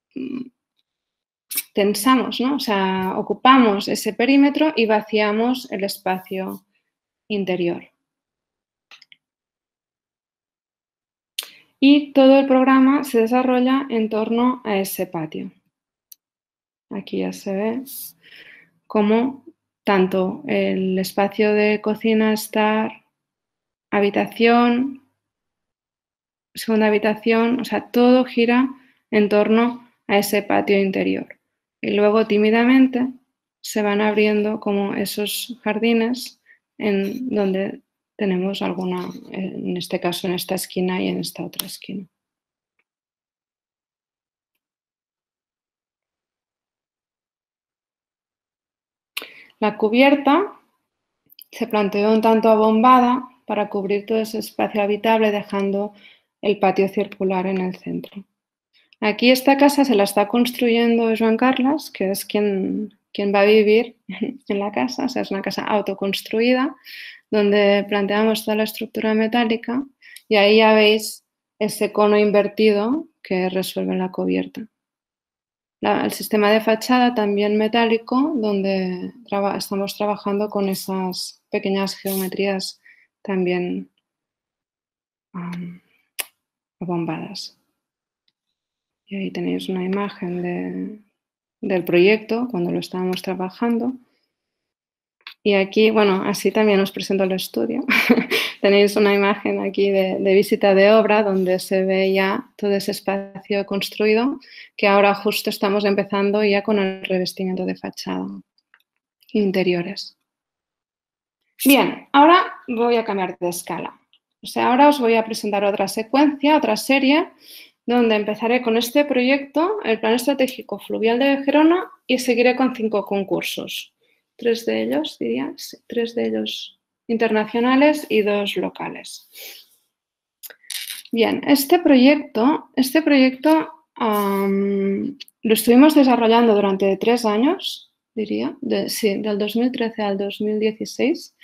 tensamos, ¿no? O sea, ocupamos ese perímetro y vaciamos el espacio interior. Y todo el programa se desarrolla en torno a ese patio. Aquí ya se ve cómo tanto el espacio de cocina, estar, habitación, segunda habitación, o sea, todo gira en torno a ese patio interior. Y luego tímidamente se van abriendo como esos jardines en donde tenemos alguna, en este caso en esta esquina y en esta otra esquina. La cubierta se planteó un tanto abombada para cubrir todo ese espacio habitable, dejando el patio circular en el centro. Aquí esta casa se la está construyendo Joan Carles, que es quien, quien va a vivir en la casa. O sea, es una casa autoconstruida, donde planteamos toda la estructura metálica y ahí ya veis ese cono invertido que resuelve la cubierta. La, el sistema de fachada también metálico, donde traba, estamos trabajando con esas pequeñas geometrías también um, abombadas. Y ahí tenéis una imagen de, del proyecto cuando lo estábamos trabajando. Y aquí, bueno, así también os presento el estudio. Tenéis una imagen aquí de, de visita de obra donde se ve ya todo ese espacio construido que ahora justo estamos empezando ya con el revestimiento de fachada interiores. Bien, ahora voy a cambiar de escala. O sea, ahora os voy a presentar otra secuencia, otra serie, donde empezaré con este proyecto, el Plan Estratégico Fluvial de Gerona, y seguiré con cinco concursos. Tres de ellos, diría, sí, tres de ellos internacionales y dos locales. Bien, este proyecto, este proyecto um, lo estuvimos desarrollando durante tres años, diría, de, sí, del dos mil trece al dos mil dieciséis.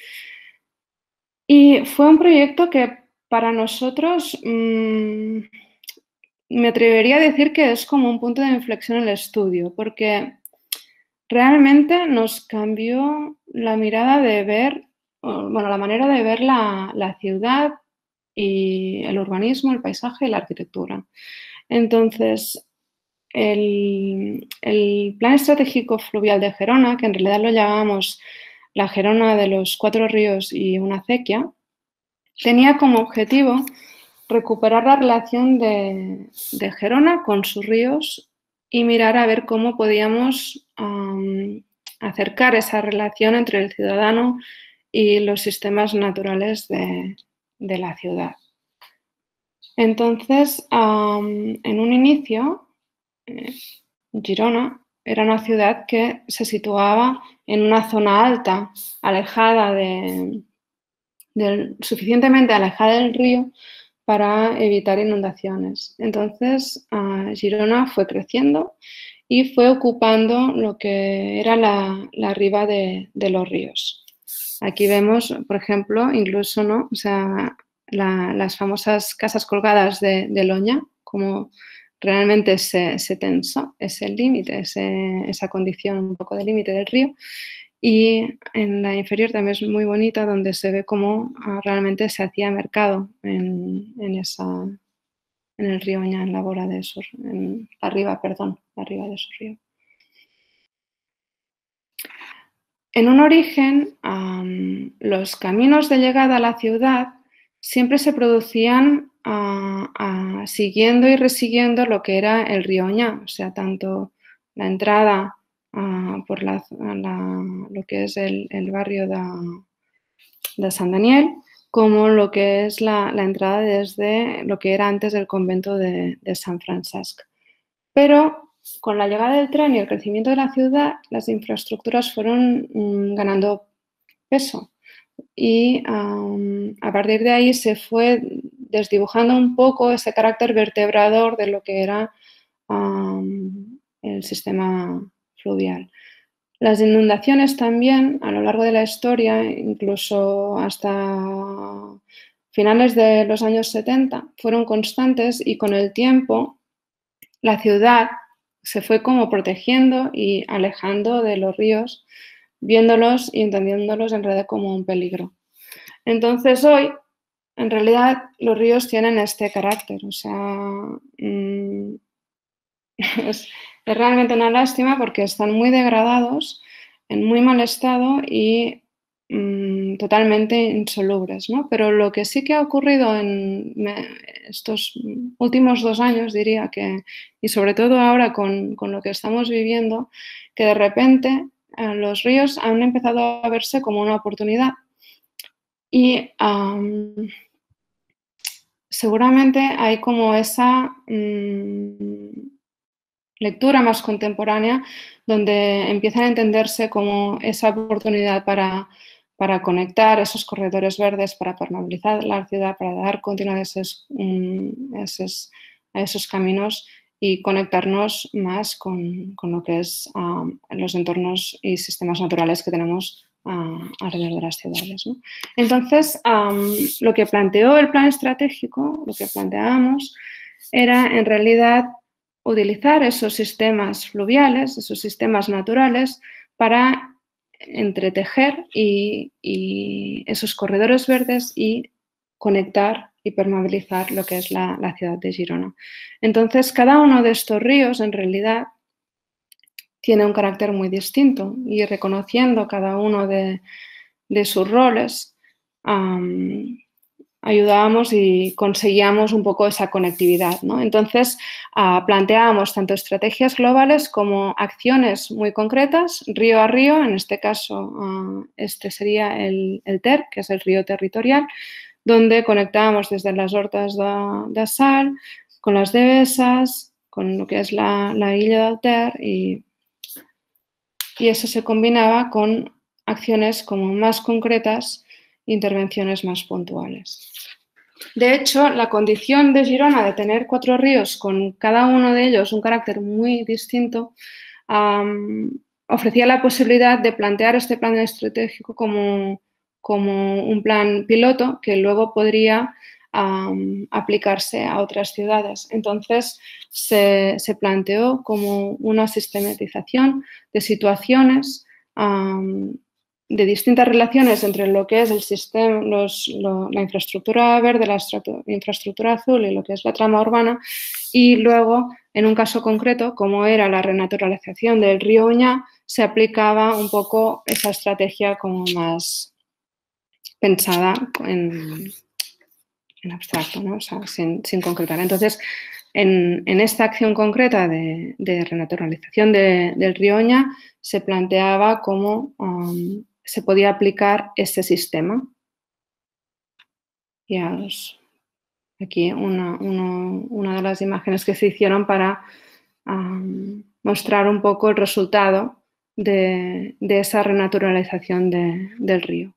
Y fue un proyecto que para nosotros mmm, me atrevería a decir que es como un punto de inflexión en el estudio, porque realmente nos cambió la mirada de ver, bueno, la manera de ver la, la ciudad y el urbanismo, el paisaje y la arquitectura. Entonces, el, el Plan Estratégico Fluvial de Gerona, que en realidad lo llamábamos la Gerona de los Cuatro Ríos y una acequia, tenía como objetivo recuperar la relación de, de Gerona con sus ríos y mirar a ver cómo podíamos um, acercar esa relación entre el ciudadano y los sistemas naturales de, de la ciudad. Entonces, um, en un inicio, eh, Girona era una ciudad que se situaba en una zona alta, alejada de, de, suficientemente alejada del río para evitar inundaciones. Entonces, uh, Girona fue creciendo y fue ocupando lo que era la, la riba de, de los ríos. Aquí vemos, por ejemplo, incluso, ¿no? O sea, la, las famosas casas colgadas de, de Loña, como realmente se, se tensó ese límite, ese, esa condición un poco de límite del río. Y en la inferior también es muy bonita, donde se ve cómo uh, realmente se hacía mercado en, en, esa, en el río Oña, en la bola de su, en la riba, perdón, la riba de su río. En un origen, um, los caminos de llegada a la ciudad siempre se producían uh, uh, siguiendo y resiguiendo lo que era el río Oña, o sea, tanto la entrada Uh, por la, la, lo que es el, el barrio de, de San Daniel, como lo que es la, la entrada desde lo que era antes el convento de, de San Francesc. Pero con la llegada del tren y el crecimiento de la ciudad, las infraestructuras fueron mmm, ganando peso. y um, a partir de ahí se fue desdibujando un poco ese carácter vertebrador de lo que era um, el sistema fluvial. Las inundaciones también, a lo largo de la historia, incluso hasta finales de los años setenta, fueron constantes y con el tiempo la ciudad se fue como protegiendo y alejando de los ríos, viéndolos y entendiéndolos en realidad como un peligro. Entonces hoy, en realidad, los ríos tienen este carácter, o sea, mmm, es, es realmente una lástima porque están muy degradados, en muy mal estado y mmm, totalmente insalubres, ¿no? Pero lo que sí que ha ocurrido en estos últimos dos años, diría que, y sobre todo ahora con, con lo que estamos viviendo, que de repente eh, los ríos han empezado a verse como una oportunidad. Y um, seguramente hay como esa mmm, lectura más contemporánea donde empiezan a entenderse como esa oportunidad para, para conectar esos corredores verdes, para permeabilizar la ciudad, para dar continuidad a esos, um, esos, a esos caminos y conectarnos más con, con lo que es um, los entornos y sistemas naturales que tenemos uh, alrededor de las ciudades, ¿no? Entonces, um, lo que planteó el plan estratégico, lo que planteábamos, era en realidad utilizar esos sistemas fluviales, esos sistemas naturales, para entretejer y, y esos corredores verdes y conectar y permeabilizar lo que es la, la ciudad de Girona. Entonces, cada uno de estos ríos, en realidad, tiene un carácter muy distinto y reconociendo cada uno de, de sus roles, um, ayudábamos y conseguíamos un poco esa conectividad, ¿no? Entonces, uh, planteábamos tanto estrategias globales como acciones muy concretas, río a río, en este caso, uh, este sería el, el Ter, que es el río territorial, donde conectábamos desde las hortas de, de sal, con las devesas, con lo que es la, la illa del Ter y, y eso se combinaba con acciones como más concretas, intervenciones más puntuales. De hecho, la condición de Girona de tener cuatro ríos con cada uno de ellos un carácter muy distinto um, ofrecía la posibilidad de plantear este plan estratégico como, como un plan piloto que luego podría um, aplicarse a otras ciudades. Entonces, se, se planteó como una sistematización de situaciones um, de distintas relaciones entre lo que es el sistema, los, lo, la infraestructura verde, la infraestructura azul y lo que es la trama urbana, y luego, en un caso concreto, como era la renaturalización del río Oñá, se aplicaba un poco esa estrategia como más pensada en, en abstracto, ¿no? O sea, sin, sin concretar. Entonces, en, en, esta acción concreta de, de renaturalización de, del río Oñá se planteaba cómo um, se podía aplicar ese sistema. Ya os, aquí una, una, una de las imágenes que se hicieron para um, mostrar un poco el resultado de, de esa renaturalización de, del río.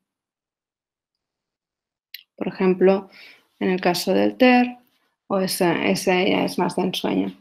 Por ejemplo, en el caso del Ter, o ese, ese ya es más de ensueño.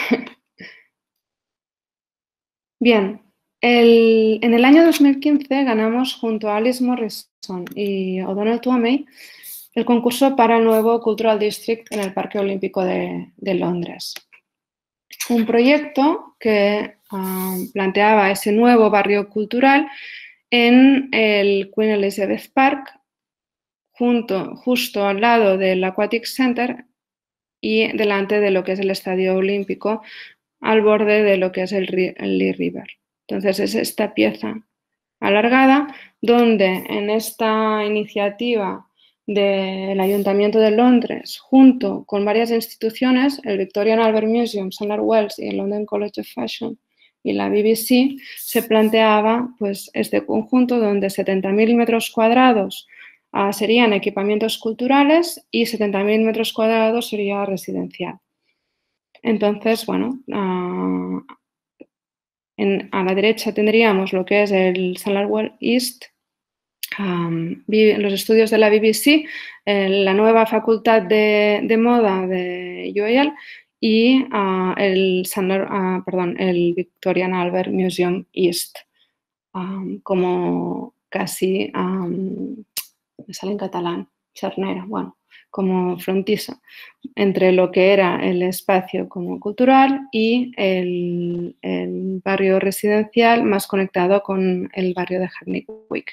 Bien, el, en el año dos mil quince ganamos junto a Alice Morrison y O'Donnell Tuomey el concurso para el nuevo Cultural District en el Parque Olímpico de, de Londres. Un proyecto que uh, planteaba ese nuevo barrio cultural en el Queen Elizabeth Park, junto, justo al lado del Aquatic Center y delante de lo que es el Estadio Olímpico, al borde de lo que es el, el Lee River. Entonces es esta pieza alargada donde en esta iniciativa del Ayuntamiento de Londres, junto con varias instituciones, el Victorian Albert Museum, Solar Wells y el London College of Fashion y la B B C, se planteaba pues, este conjunto donde setenta mil metros cuadrados uh, serían equipamientos culturales y setenta mil metros cuadrados sería residencial. Entonces, bueno, uh, en, a la derecha tendríamos lo que es el Sunderland East um, los estudios de la B B C, eh, la nueva facultad de, de moda de U A L y uh, el, uh, perdón, el Victorian Albert Museum East, um, como casi, um, me sale en catalán, charnera, bueno, como frontiza entre lo que era el espacio como cultural y el, el barrio residencial más conectado con el barrio de Hackney Wick.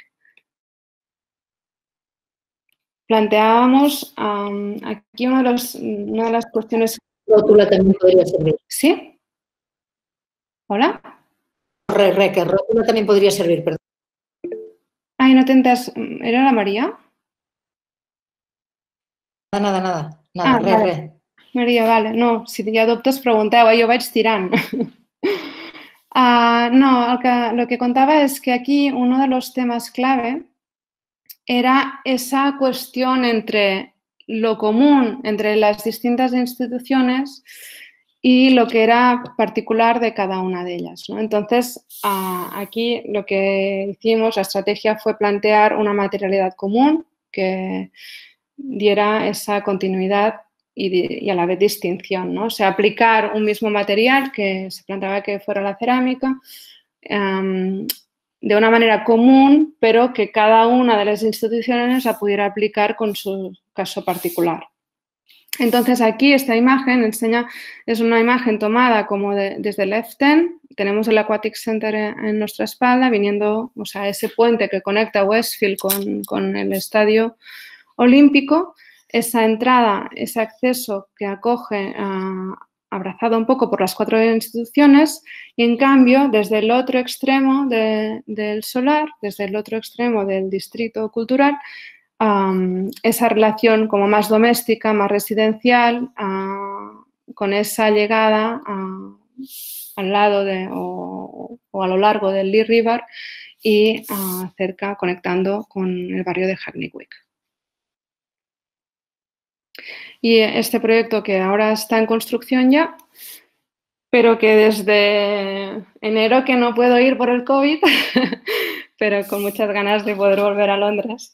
Planteábamos um, aquí una de, los, una de las cuestiones... Rótula también podría servir. ¿Sí? ¿Hola? Re, re, que rótula también podría servir, perdón. Ay, no tentas... ¿Era la María? Nada, nada, nada. nada. Ah, re, vale. re. Maria, vale. No, si ja dubtes pregunteu, jo vaig tirant. uh, no, el que, lo que contaba es que aquí uno de los temas clave era esa cuestión entre lo común entre las distintas instituciones y lo que era particular de cada una de ellas, ¿no? Entonces, uh, aquí lo que hicimos, la estrategia fue plantear una materialidad común que diera esa continuidad y, y a la vez distinción, ¿no? O sea, aplicar un mismo material que se planteaba que fuera la cerámica um, de una manera común, pero que cada una de las instituciones la pudiera aplicar con su caso particular. Entonces, aquí esta imagen enseña, es una imagen tomada como de, desde el F diez, tenemos el Aquatic Center en nuestra espalda, viniendo, o sea, ese puente que conecta Westfield con, con el estadio olímpico, esa entrada, ese acceso que acoge uh, abrazado un poco por las cuatro instituciones y, en cambio, desde el otro extremo de, del solar, desde el otro extremo del distrito cultural, um, esa relación como más doméstica, más residencial, uh, con esa llegada uh, al lado de, o, o a lo largo del Lee River y uh, cerca, conectando con el barrio de Hackney Wick. Y este proyecto que ahora está en construcción ya, pero que desde enero que no puedo ir por el COVID, pero con muchas ganas de poder volver a Londres.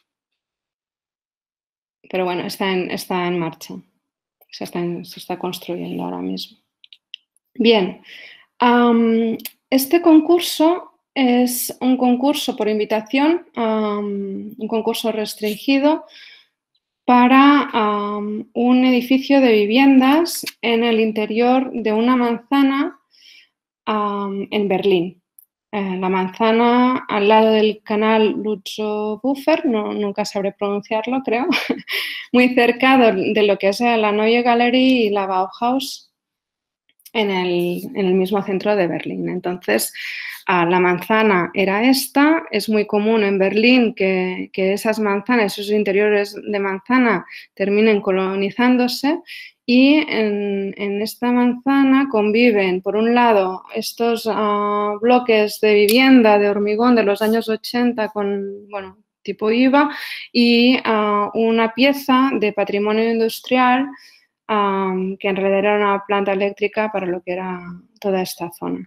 Pero bueno, está en, está en marcha, se está, en, se está construyendo ahora mismo. Bien, um, este concurso es un concurso por invitación, um, un concurso restringido para um, un edificio de viviendas en el interior de una manzana um, en Berlín. Eh, la manzana al lado del canal Lutzow-Buffer, no, nunca sabré pronunciarlo, creo, muy cerca de, de lo que es la Neue Galerie y la Bauhaus en el, en el mismo centro de Berlín. Entonces, uh, la manzana era esta. Es muy común en Berlín que, que esas manzanas, esos interiores de manzana terminen colonizándose y en, en esta manzana conviven, por un lado, estos uh, bloques de vivienda de hormigón de los años ochenta con, bueno, tipo I V A y uh, una pieza de patrimonio industrial Um, que en realidad era una planta eléctrica para lo que era toda esta zona.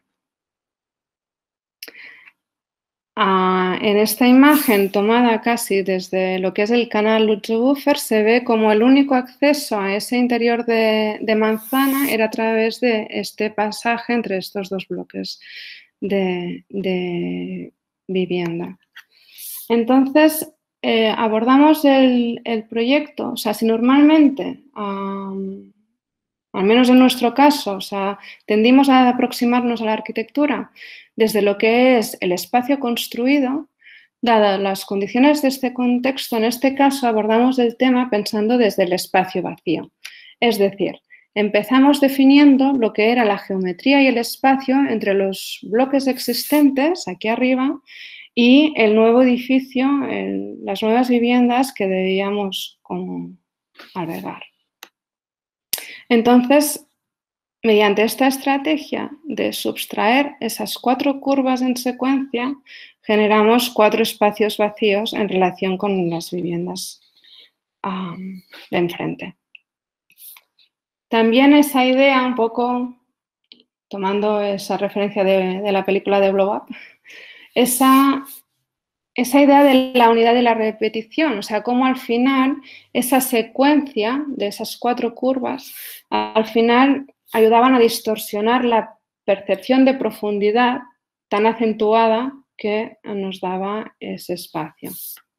Uh, en esta imagen tomada casi desde lo que es el canal Lutzow-Buffer se ve como el único acceso a ese interior de, de manzana era a través de este pasaje entre estos dos bloques de, de vivienda. Entonces, Eh, abordamos el, el proyecto, o sea, si normalmente, um, al menos en nuestro caso, o sea, tendimos a aproximarnos a la arquitectura desde lo que es el espacio construido, dadas las condiciones de este contexto, en este caso abordamos el tema pensando desde el espacio vacío. Es decir, empezamos definiendo lo que era la geometría y el espacio entre los bloques existentes, aquí arriba, y el nuevo edificio, el, las nuevas viviendas que debíamos como albergar. Entonces, mediante esta estrategia de subtraer esas cuatro curvas en secuencia, generamos cuatro espacios vacíos en relación con las viviendas um, de enfrente. También esa idea, un poco tomando esa referencia de, de la película de Blow Up, esa esa idea de la unidad de la repetición, o sea, cómo al final esa secuencia de esas cuatro curvas, al final ayudaban a distorsionar la percepción de profundidad tan acentuada que nos daba ese espacio.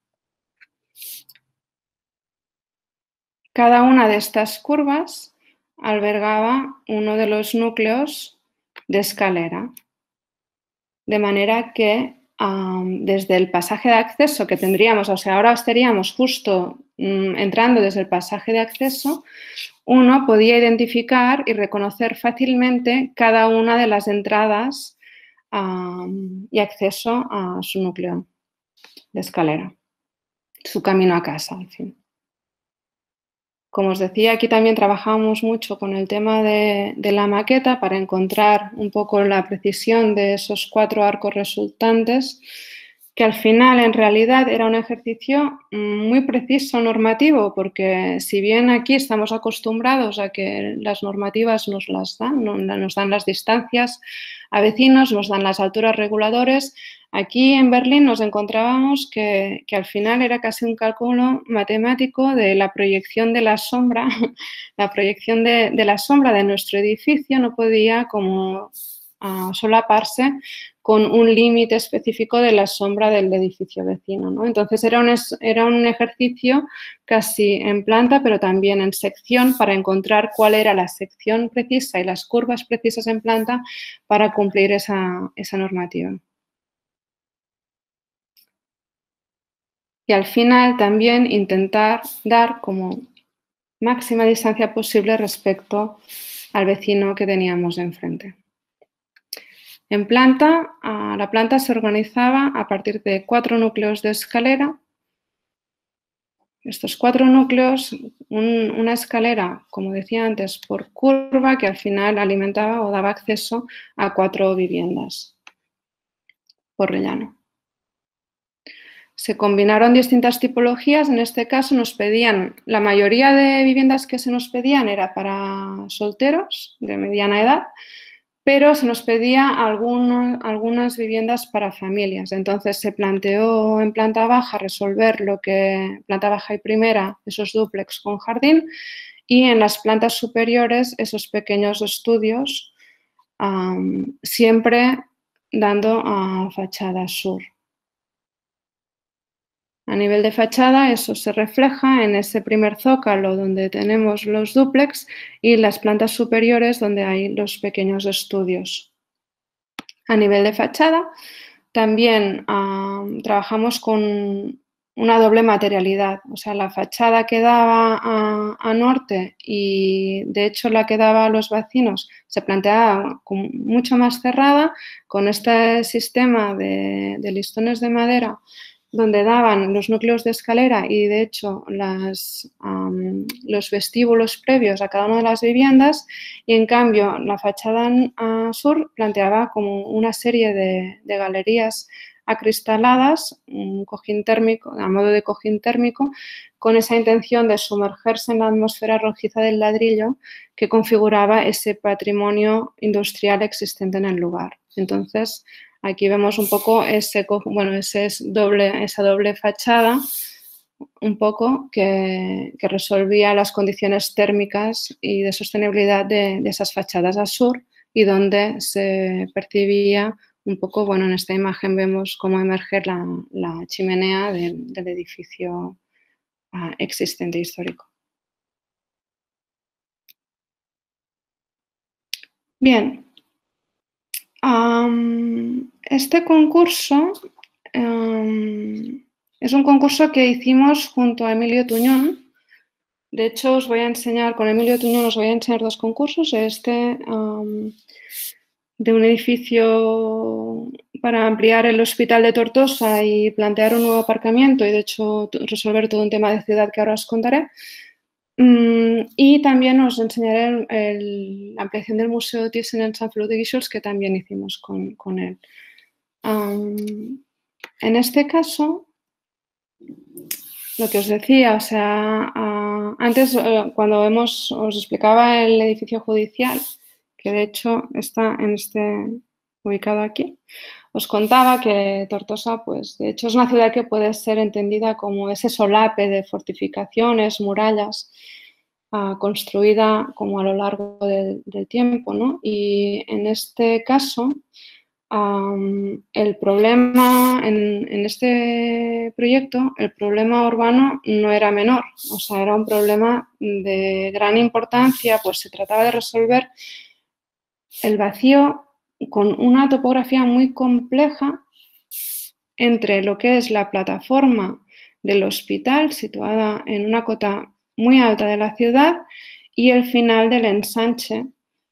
Cada una de estas curvas albergaba uno de los núcleos de escalera, de manera que um, desde el pasaje de acceso que tendríamos, o sea, ahora estaríamos justo um, entrando desde el pasaje de acceso, uno podía identificar y reconocer fácilmente cada una de las entradas um, y acceso a su núcleo de escalera, su camino a casa, en fin. Como os decía, aquí también trabajamos mucho con el tema de, de la maqueta para encontrar un poco la precisión de esos cuatro arcos resultantes, que al final en realidad era un ejercicio muy preciso normativo, porque si bien aquí estamos acostumbrados a que las normativas nos las dan, nos dan las distancias a vecinos, nos dan las alturas reguladores, aquí en Berlín nos encontrábamos que, que al final era casi un cálculo matemático de la proyección de la sombra, la proyección de, de la sombra de nuestro edificio no podía como uh, solaparse con un límite específico de la sombra del edificio vecino, ¿no? Entonces era un, era un ejercicio casi en planta, pero también en sección para encontrar cuál era la sección precisa y las curvas precisas en planta para cumplir esa, esa normativa. Y al final también intentar dar como máxima distancia posible respecto al vecino que teníamos enfrente. En planta, la planta se organizaba a partir de cuatro núcleos de escalera. Estos cuatro núcleos, un, una escalera, como decía antes, por curva que al final alimentaba o daba acceso a cuatro viviendas por rellano. Se combinaron distintas tipologías, en este caso nos pedían, la mayoría de viviendas que se nos pedían era para solteros de mediana edad, pero se nos pedía alguno, algunas viviendas para familias. Entonces se planteó en planta baja resolver lo que, planta baja y primera, esos dúplex con jardín, y en las plantas superiores esos pequeños estudios, um, siempre dando a fachada sur. A nivel de fachada, eso se refleja en ese primer zócalo donde tenemos los dúplex y las plantas superiores donde hay los pequeños estudios. A nivel de fachada, también uh, trabajamos con una doble materialidad. O sea, la fachada que daba a, a norte y, de hecho, la que daba a los vecinos se planteaba como mucho más cerrada con este sistema de, de listones de madera donde daban los núcleos de escalera y, de hecho, las, um, los vestíbulos previos a cada una de las viviendas, y, en cambio, la fachada uh, sur planteaba como una serie de, de galerías acristaladas, un cojín térmico, a modo de cojín térmico, con esa intención de sumergerse en la atmósfera rojiza del ladrillo que configuraba ese patrimonio industrial existente en el lugar. Entonces, aquí vemos un poco ese, bueno, ese doble, esa doble fachada, un poco que, que resolvía las condiciones térmicas y de sostenibilidad de, de esas fachadas a sur y donde se percibía un poco, bueno, en esta imagen vemos cómo emerge la, la chimenea de, del edificio uh, existente histórico. Bien. Um, este concurso um, es un concurso que hicimos junto a Emilio Tuñón. De hecho, os voy a enseñar, con Emilio Tuñón os voy a enseñar dos concursos. Este um, de un edificio para ampliar el hospital de Tortosa y plantear un nuevo aparcamiento y, de hecho, resolver todo un tema de ciudad que ahora os contaré. Mm, y también os enseñaré el, la ampliación del Museo Thyssen en Sant Feliu de Guíxols, que también hicimos con, con él. Um, en este caso, lo que os decía, o sea, uh, antes uh, cuando hemos, os explicaba el edificio judicial, que de hecho está en este, ubicado aquí, os contaba que Tortosa, pues, de hecho, es una ciudad que puede ser entendida como ese solape de fortificaciones, murallas, uh, construida como a lo largo de, del tiempo, ¿no? Y en este caso, um, el problema, en, en este proyecto, el problema urbano no era menor, o sea, era un problema de gran importancia, pues se trataba de resolver el vacío con una topografía muy compleja entre lo que es la plataforma del hospital, situada en una cota muy alta de la ciudad, y el final del ensanche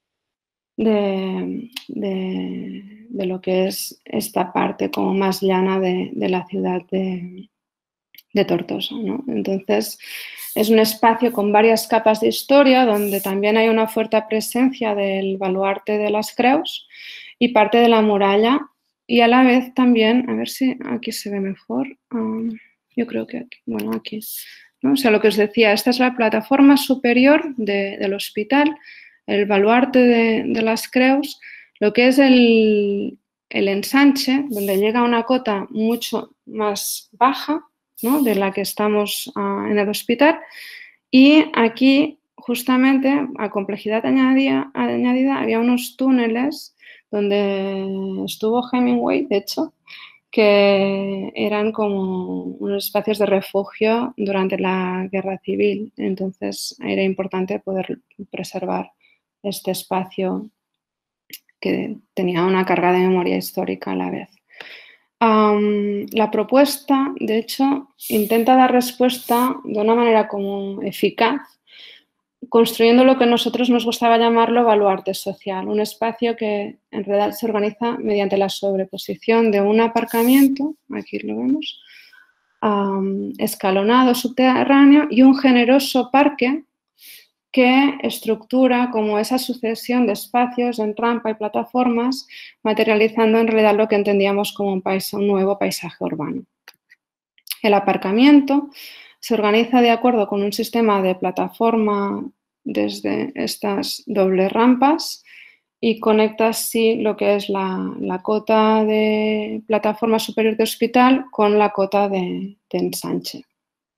de, de, de lo que es esta parte como más llana de, de la ciudad de, de Tortosa, ¿no? Entonces, es un espacio con varias capas de historia, donde también hay una fuerte presencia del baluarte de las Creus y parte de la muralla, y a la vez también, a ver si aquí se ve mejor, um, yo creo que aquí, bueno, aquí, ¿no? O sea, lo que os decía, esta es la plataforma superior de, del hospital, el baluarte de, de las Creus, lo que es el, el ensanche, donde llega a una cota mucho más baja, ¿no? De la que estamos uh, en el hospital, y aquí justamente a complejidad añadida, añadida había unos túneles donde estuvo Hemingway, de hecho, que eran como unos espacios de refugio durante la guerra civil. Entonces era importante poder preservar este espacio que tenía una carga de memoria histórica a la vez. Um, la propuesta, de hecho, intenta dar respuesta de una manera como eficaz, construyendo lo que nosotros nos gustaba llamarlo baluarte social, un espacio que en realidad se organiza mediante la sobreposición de un aparcamiento, aquí lo vemos, um, escalonado subterráneo, y un generoso parque que estructura como esa sucesión de espacios en rampa y plataformas, materializando en realidad lo que entendíamos como un, paisaje, un nuevo paisaje urbano. El aparcamiento se organiza de acuerdo con un sistema de plataforma desde estas dobles rampas y conecta así lo que es la, la cota de plataforma superior de hospital con la cota de, de ensanche.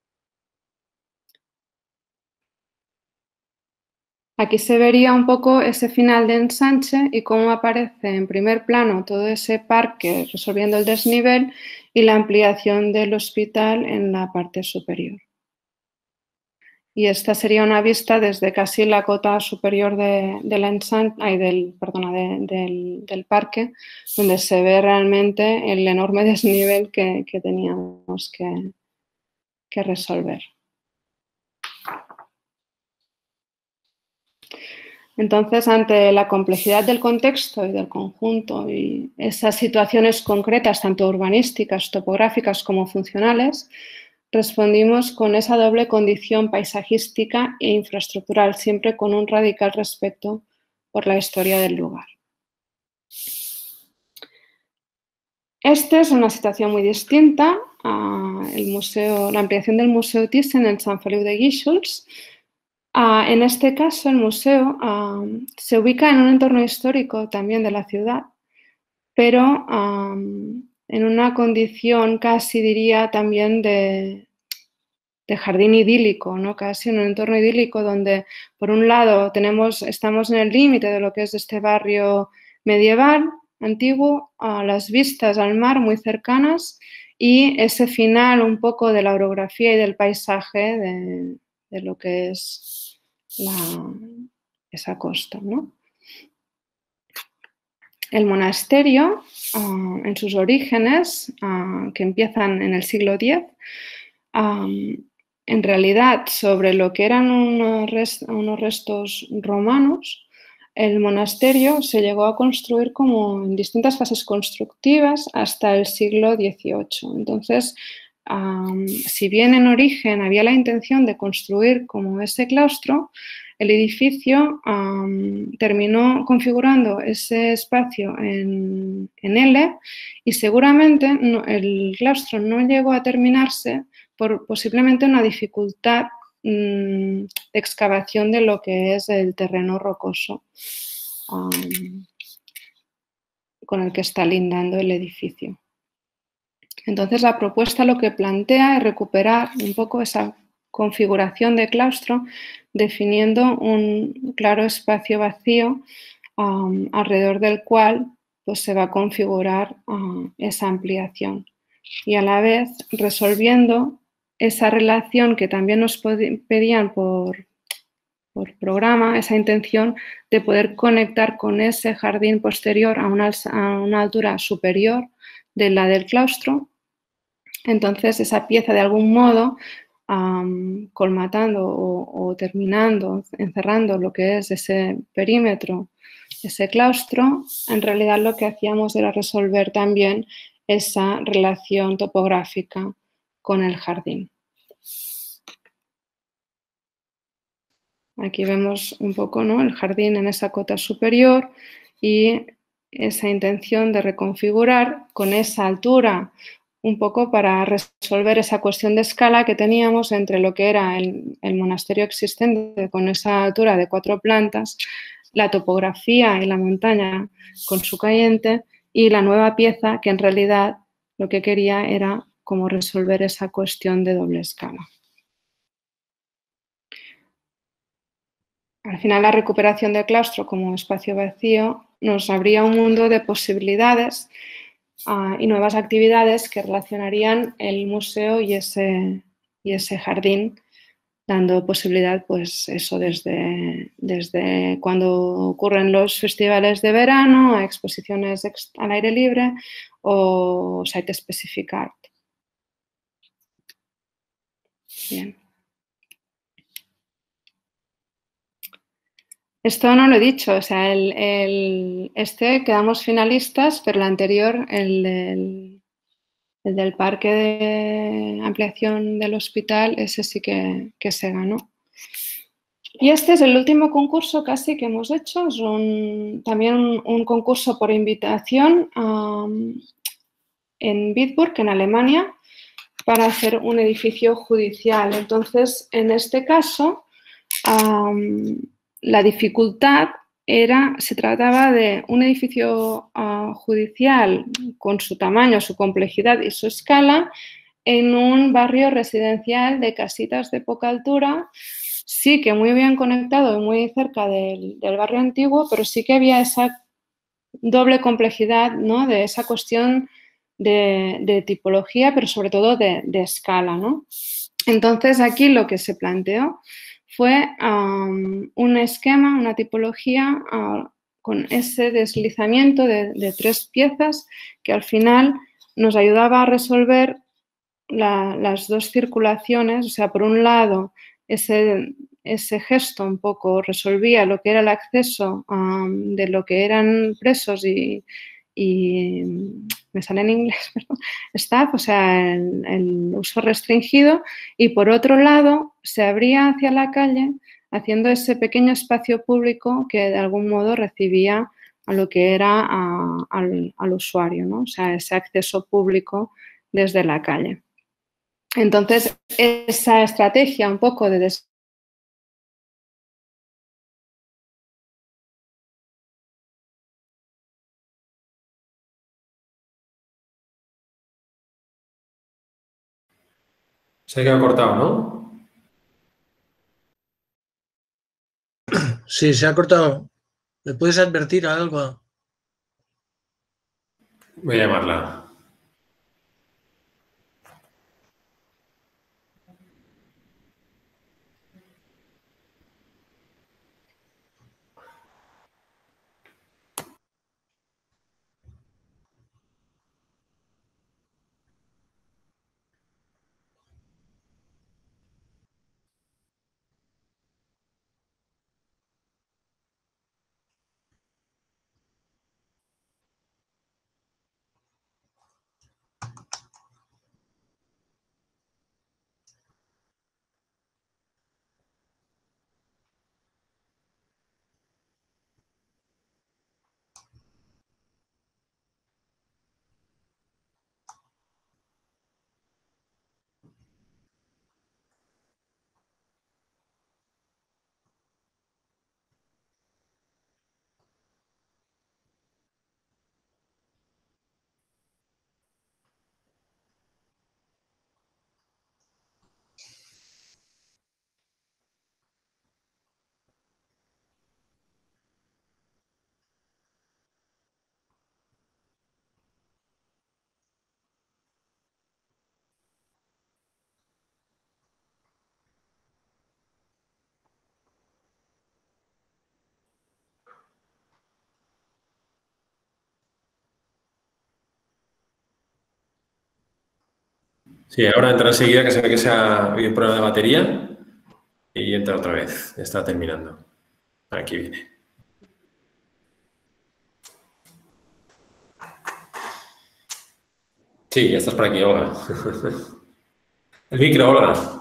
Aquí se vería un poco ese final de ensanche y cómo aparece en primer plano todo ese parque resolviendo el desnivel y la ampliación del hospital en la parte superior. Y esta sería una vista desde casi la cota superior de, de la ensanche, ay, del, perdona, de, del, del parque, donde se ve realmente el enorme desnivel que, que teníamos que, que resolver. Entonces, ante la complejidad del contexto y del conjunto y esas situaciones concretas, tanto urbanísticas, topográficas como funcionales, respondimos con esa doble condición paisajística e infraestructural, siempre con un radical respeto por la historia del lugar. Esta es una situación muy distinta a el museo, la ampliación del Museo Thyssen en Sant Feliu de Guíxols. Uh, en este caso, el museo uh, se ubica en un entorno histórico también de la ciudad, pero um, en una condición casi diría también de, de jardín idílico, ¿no? Casi en un entorno idílico donde, por un lado, tenemos, estamos en el límite de lo que es este barrio medieval, antiguo, a las vistas al mar muy cercanas y ese final un poco de la orografía y del paisaje de, de lo que es La, esa costa, ¿no? El monasterio, uh, en sus orígenes, uh, que empiezan en el siglo diez, um, en realidad sobre lo que eran unos, rest, unos restos romanos, el monasterio se llegó a construir como en distintas fases constructivas hasta el siglo dieciocho. Entonces, Um, si bien en origen había la intención de construir como ese claustro, el edificio um, terminó configurando ese espacio en, en L y seguramente no, el claustro no llegó a terminarse por posiblemente una dificultad um, de excavación de lo que es el terreno rocoso. Um, con el que está lindando el edificio. Entonces, la propuesta lo que plantea es recuperar un poco esa configuración de claustro, definiendo un claro espacio vacío um, alrededor del cual pues, se va a configurar uh, esa ampliación. Y a la vez resolviendo esa relación que también nos pedían por, por programa, esa intención de poder conectar con ese jardín posterior a una, a una altura superior de la del claustro. Entonces, esa pieza de algún modo, um, colmatando o, o terminando, encerrando lo que es ese perímetro, ese claustro, en realidad lo que hacíamos era resolver también esa relación topográfica con el jardín. Aquí vemos un poco, ¿no?, el jardín en esa cota superior y esa intención de reconfigurar con esa altura un poco para resolver esa cuestión de escala que teníamos entre lo que era el, el monasterio existente con esa altura de cuatro plantas, la topografía y la montaña con su cayente y la nueva pieza que en realidad lo que quería era como resolver esa cuestión de doble escala. Al final, la recuperación del claustro como espacio vacío nos abría un mundo de posibilidades uh, y nuevas actividades que relacionarían el museo y ese, y ese jardín, dando posibilidad, pues eso, desde, desde cuando ocurren los festivales de verano a exposiciones al aire libre o site-specific art. Bien. Esto no lo he dicho, o sea, el, el, este quedamos finalistas, pero el anterior, el, el, el del parque de ampliación del hospital, ese sí que, que se ganó. Y este es el último concurso casi que hemos hecho, es un, también un, un concurso por invitación um, en Bitburg, en Alemania, para hacer un edificio judicial. Entonces, en este caso, um, la dificultad era, se trataba de un edificio uh, judicial con su tamaño, su complejidad y su escala en un barrio residencial de casitas de poca altura, sí que muy bien conectado y muy cerca del, del barrio antiguo, pero sí que había esa doble complejidad, ¿no?, de esa cuestión de, de tipología, pero sobre todo de, de escala, ¿no? Entonces, aquí lo que se planteó fue um, un esquema, una tipología uh, con ese deslizamiento de, de tres piezas que al final nos ayudaba a resolver la, las dos circulaciones. O sea, por un lado, ese, ese gesto un poco resolvía lo que era el acceso um, de lo que eran presos y, y me sale en inglés, perdón, staff, o sea, el, el uso restringido, y por otro lado se abría hacia la calle haciendo ese pequeño espacio público que de algún modo recibía a lo que era a, al, al usuario, ¿no? O sea, ese acceso público desde la calle. Entonces, esa estrategia un poco de des Se ha quedado cortado, ¿no? Sí, se ha cortado. ¿Me puedes advertir algo? Voy a llamarla. Sí, ahora entra enseguida, que se ve que se ha habido un problema de batería y entra otra vez. Está terminando. Aquí viene. Sí, ya estás por aquí, Olga. El micro, Olga.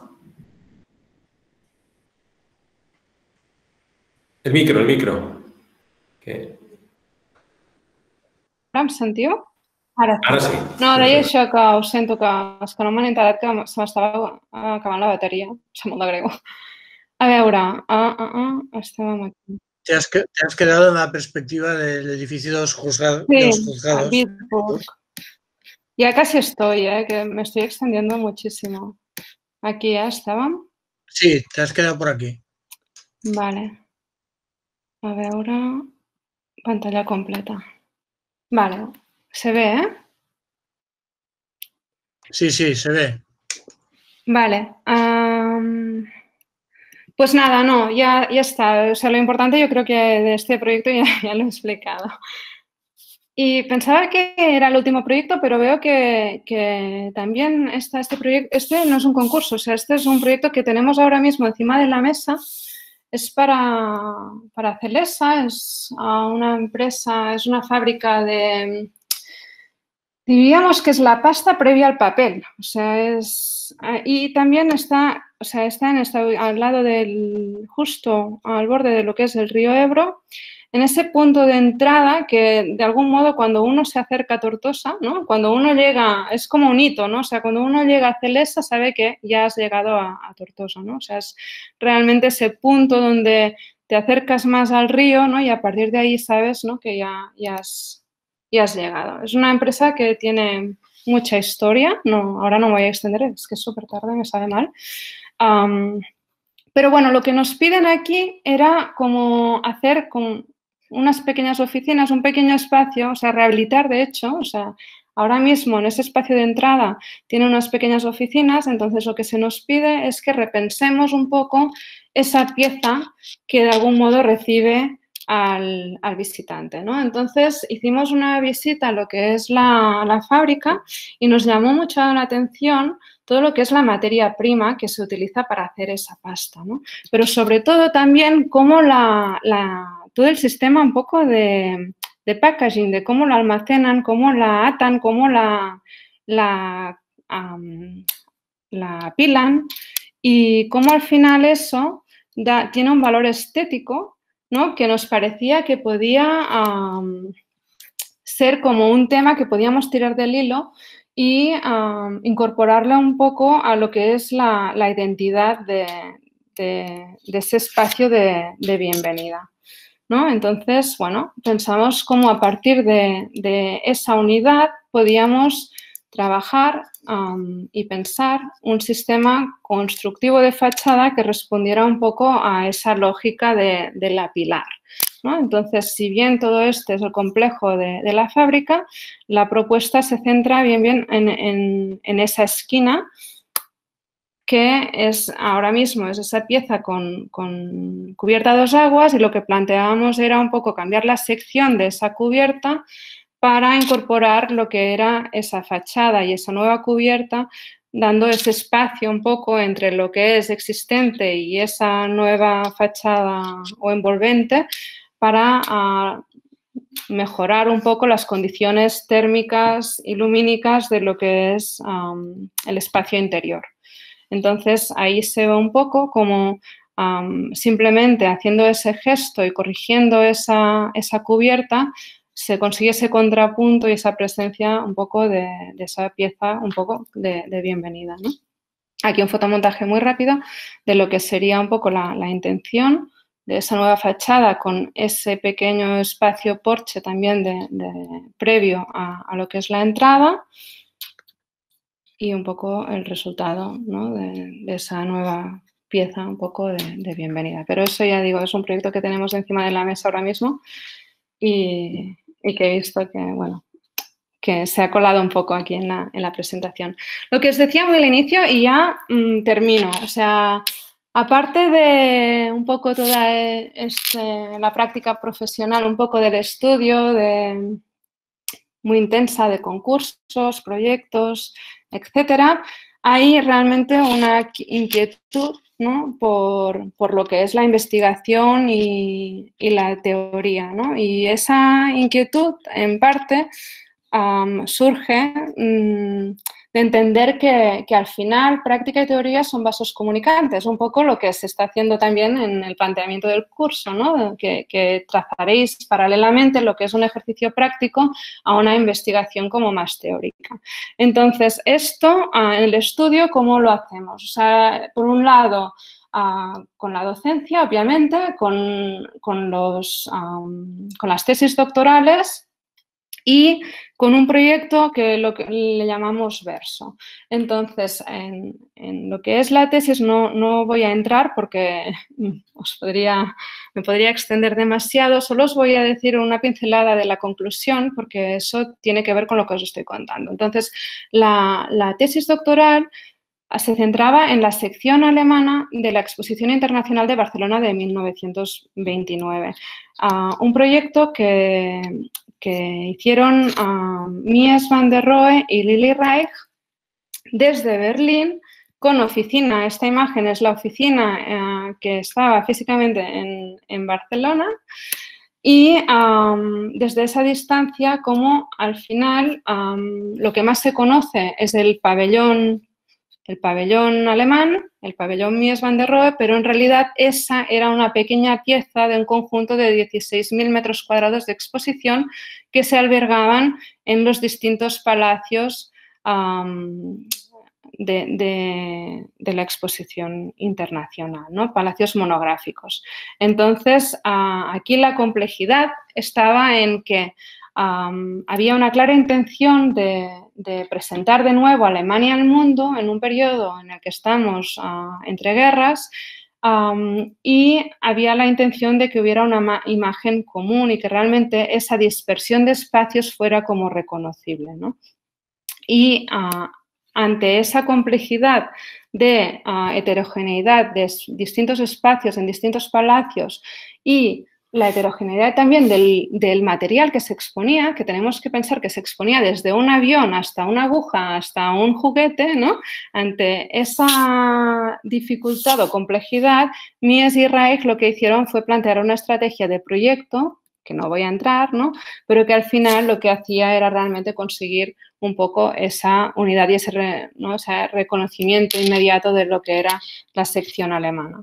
El micro, el micro. ¿Qué? Ara em sentiu? Ara sí. Ara sí. No, deia això, que ho sento, que és que no m'han enterat que se m'estava acabant la bateria. Em sap molt de greu. A veure, ah, ah, ah, estàvem aquí. Te has, que- te has quedado en la perspectiva del edificio de los, juzga- de los Sí, a juzgados. Bitburg. Ya casi estoy, ¿eh? Que me estoy extendiendo muchísimo. Aquí ya estaban. Sí, te has quedado por aquí. Vale. A veure... Pantalla completa. Vale. Se ve, ¿eh? Sí, sí, se ve. Vale. Um, pues nada, no, ya, ya está. O sea, lo importante yo creo que de este proyecto ya, ya lo he explicado. Y pensaba que era el último proyecto, pero veo que, que también está este proyecto. Este no es un concurso, o sea, este es un proyecto que tenemos ahora mismo encima de la mesa. Es para, para Celesa, es uh, una empresa, es una fábrica de... Diríamos que es la pasta previa al papel, o sea, es... Y también está, o sea, está, en, está al lado del... justo al borde de lo que es el río Ebro, en ese punto de entrada que, de algún modo, cuando uno se acerca a Tortosa, ¿no? Cuando uno llega, es como un hito, ¿no? O sea, cuando uno llega a Celesa sabe que ya has llegado a, a Tortosa, ¿no? O sea, es realmente ese punto donde te acercas más al río, ¿no? Y a partir de ahí sabes, ¿no? Que ya, ya, has, ya has llegado. Es una empresa que tiene mucha historia, no, ahora no me voy a extender, es que es súper tarde, me sabe mal. Um, pero bueno, lo que nos piden aquí era como hacer con unas pequeñas oficinas, un pequeño espacio, o sea, rehabilitar de hecho, o sea, ahora mismo en ese espacio de entrada tiene unas pequeñas oficinas, entonces lo que se nos pide es que repensemos un poco esa pieza que de algún modo recibe al, al visitante, ¿no? Entonces hicimos una visita a lo que es la, la fábrica y nos llamó mucho la atención todo lo que es la materia prima que se utiliza para hacer esa pasta, ¿no? Pero sobre todo también cómo la, la, todo el sistema un poco de, de packaging, de cómo la almacenan, cómo la atan, cómo la, la, um, la apilan y cómo al final eso da, tiene un valor estético, ¿no? Que nos parecía que podía um, ser como un tema que podíamos tirar del hilo y um, incorporarla un poco a lo que es la, la identidad de, de, de ese espacio de, de bienvenida, ¿no? Entonces, bueno, pensamos cómo a partir de, de esa unidad podíamos trabajar um, y pensar un sistema constructivo de fachada que respondiera un poco a esa lógica de, de la pilar, ¿no? Entonces, si bien todo este es el complejo de, de la fábrica, la propuesta se centra bien, bien en, en, en esa esquina que es ahora mismo es esa pieza con, con cubierta a dos aguas y lo que planteábamos era un poco cambiar la sección de esa cubierta para incorporar lo que era esa fachada y esa nueva cubierta, dando ese espacio un poco entre lo que es existente y esa nueva fachada o envolvente para uh, mejorar un poco las condiciones térmicas y lumínicas de lo que es um, el espacio interior. Entonces, ahí se ve un poco como um, simplemente haciendo ese gesto y corrigiendo esa, esa cubierta, se consigue ese contrapunto y esa presencia un poco de, de esa pieza, un poco de, de bienvenida, ¿no? Aquí un fotomontaje muy rápido de lo que sería un poco la, la intención de esa nueva fachada con ese pequeño espacio porche también de, de, previo a, a lo que es la entrada y un poco el resultado, ¿no? de, de esa nueva pieza un poco de, de bienvenida. Pero eso ya digo, es un proyecto que tenemos encima de la mesa ahora mismo y, y que he visto que, bueno, que se ha colado un poco aquí en la, en la presentación. Lo que os decía muy al inicio y ya mmm, termino, o sea, aparte de un poco toda este, la práctica profesional, un poco del estudio, de, muy intensa de concursos, proyectos, etcétera, hay realmente una inquietud, ¿no? por, por lo que es la investigación y, y la teoría, ¿no? Y esa inquietud, en parte, um, surge um, de entender que, que al final práctica y teoría son vasos comunicantes, un poco lo que se está haciendo también en el planteamiento del curso, ¿no? que, que trazaréis paralelamente lo que es un ejercicio práctico a una investigación como más teórica. Entonces, esto en el estudio, ¿cómo lo hacemos? O sea, por un lado, Uh, con la docencia, obviamente, con, con, los, um, con las tesis doctorales y con un proyecto que, lo que le llamamos Verso. Entonces, en, en lo que es la tesis no, no voy a entrar porque os podría, me podría extender demasiado, solo os voy a decir una pincelada de la conclusión porque eso tiene que ver con lo que os estoy contando. Entonces, la, la tesis doctoral se centraba en la sección alemana de la Exposición Internacional de Barcelona de mil novecientos veintinueve. Uh, un proyecto que, que hicieron uh, Mies van der Rohe y Lili Reich desde Berlín con oficina. Esta imagen es la oficina uh, que estaba físicamente en, en Barcelona. Y um, desde esa distancia, como al final um, lo que más se conoce es el pabellón el pabellón alemán, el pabellón Mies van der Rohe, pero en realidad esa era una pequeña pieza de un conjunto de dieciséis mil metros cuadrados de exposición que se albergaban en los distintos palacios um, de, de, de la exposición internacional, ¿no? Palacios monográficos. Entonces, uh, aquí la complejidad estaba en que Um, había una clara intención de, de presentar de nuevo a Alemania al mundo en un periodo en el que estamos uh, entre guerras um, y había la intención de que hubiera una imagen común y que realmente esa dispersión de espacios fuera como reconocible, ¿no? Y uh, ante esa complejidad de uh, heterogeneidad de distintos espacios en distintos palacios y la heterogeneidad también del, del material que se exponía, que tenemos que pensar que se exponía desde un avión hasta una aguja, hasta un juguete, ¿no? Ante esa dificultad o complejidad, Mies y Reich lo que hicieron fue plantear una estrategia de proyecto, que no voy a entrar, ¿no? Pero que al final lo que hacía era realmente conseguir un poco esa unidad y ese, re, ¿no? ese reconocimiento inmediato de lo que era la sección alemana.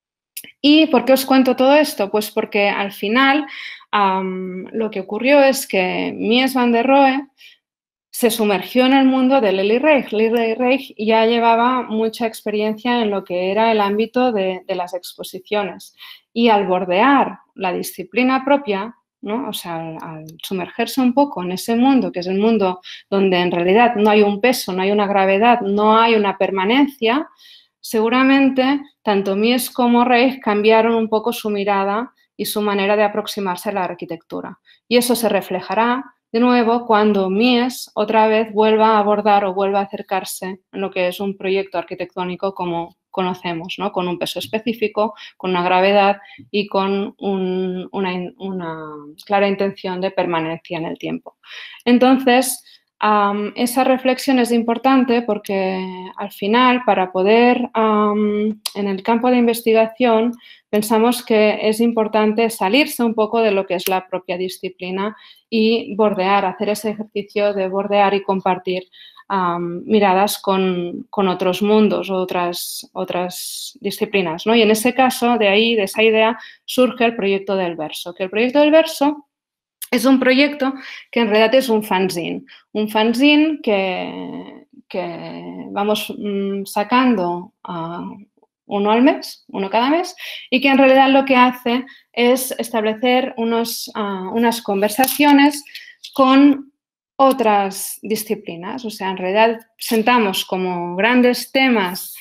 ¿Y por qué os cuento todo esto? Pues porque al final um, lo que ocurrió es que Mies van der Rohe se sumergió en el mundo de Lili Reich. Lili Reich ya llevaba mucha experiencia en lo que era el ámbito de, de las exposiciones y al bordear la disciplina propia, ¿no? O sea, al, al sumergerse un poco en ese mundo, que es el mundo donde en realidad no hay un peso, no hay una gravedad, no hay una permanencia, seguramente tanto Mies como Reich cambiaron un poco su mirada y su manera de aproximarse a la arquitectura. Y eso se reflejará de nuevo cuando Mies otra vez vuelva a abordar o vuelva a acercarse en lo que es un proyecto arquitectónico como conocemos, ¿no? Con un peso específico, con una gravedad y con un, una, una clara intención de permanencia en el tiempo. Entonces, Um, esa reflexión es importante porque al final, para poder, um, en el campo de investigación, pensamos que es importante salirse un poco de lo que es la propia disciplina y bordear, hacer ese ejercicio de bordear y compartir um, miradas con, con otros mundos o otras, otras disciplinas, ¿no? Y en ese caso, de ahí, de esa idea, surge el proyecto del verso, que el proyecto del verso es un proyecto que en realidad es un fanzine, un fanzine que, que vamos mmm, sacando uh, uno al mes, uno cada mes, y que en realidad lo que hace es establecer unos, uh, unas conversaciones con otras disciplinas. O sea, en realidad sentamos como grandes temas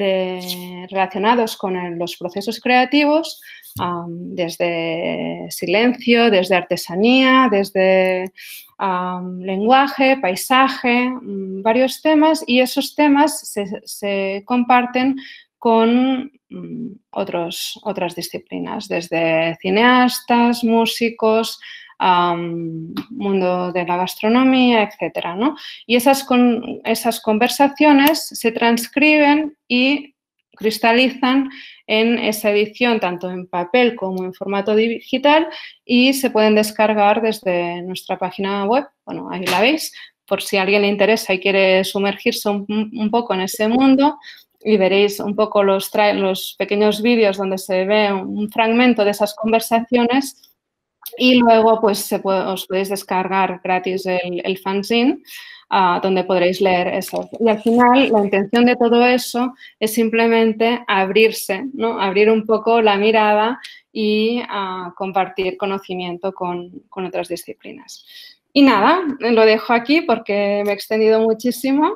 de, relacionados con el, los procesos creativos, Um, desde silencio, desde artesanía, desde um, lenguaje, paisaje, um, varios temas, y esos temas se, se comparten con um, otros, otras disciplinas, desde cineastas, músicos, um, mundo de la gastronomía, etcétera, ¿no? Y esas, con, esas conversaciones se transcriben y cristalizan en esa edición, tanto en papel como en formato digital, y se pueden descargar desde nuestra página web. Bueno, ahí la veis, por si a alguien le interesa y quiere sumergirse un, un poco en ese mundo, y veréis un poco los, los pequeños vídeos donde se ve un fragmento de esas conversaciones, y luego pues se puede, os podéis descargar gratis el, el fanzine, uh, donde podréis leer eso. Y al final la intención de todo eso es simplemente abrirse, ¿no? Abrir un poco la mirada y uh, compartir conocimiento con, con otras disciplinas. Y nada, lo dejo aquí porque me he extendido muchísimo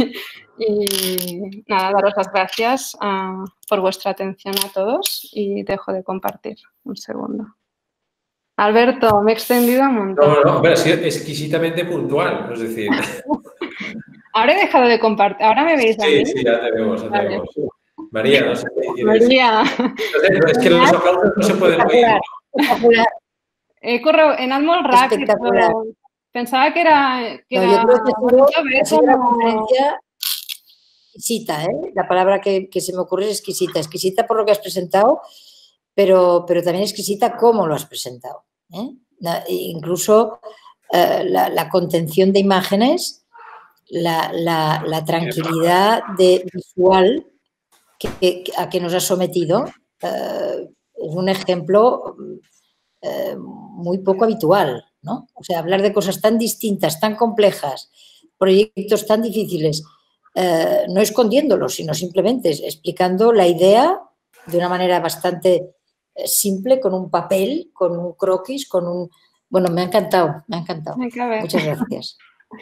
y nada, daros las gracias uh, por vuestra atención a todos y dejo de compartir. Un segundo. Alberto, me he extendido un montón. No, no, pero ha sido exquisitamente puntual, es decir... Ahora he dejado de compartir, ahora me veis a mí. Sí, sí, ya te vemos, ya te vemos. María, no sé qué quieres. María. No, es que los aplausos no se pueden oír. Espectacular. He corrido en algo rápido. Espectacular. Pensaba que era... Que no, era yo creo que ha sido una como... conferencia exquisita, ¿eh? La palabra que, que se me ocurre es exquisita. Exquisita por lo que has presentado, pero, pero también exquisita cómo lo has presentado, ¿eh? La, incluso eh, la, la contención de imágenes, la, la, la tranquilidad de visual que, que, a que nos has sometido, eh, es un ejemplo eh, muy poco habitual, ¿no? O sea, hablar de cosas tan distintas, tan complejas, proyectos tan difíciles, eh, no escondiéndolos, sino simplemente explicando la idea de una manera bastante simple, con un papel, con un croquis, con un... Bueno, me ha encantado, me ha encantado. Muchas gracias.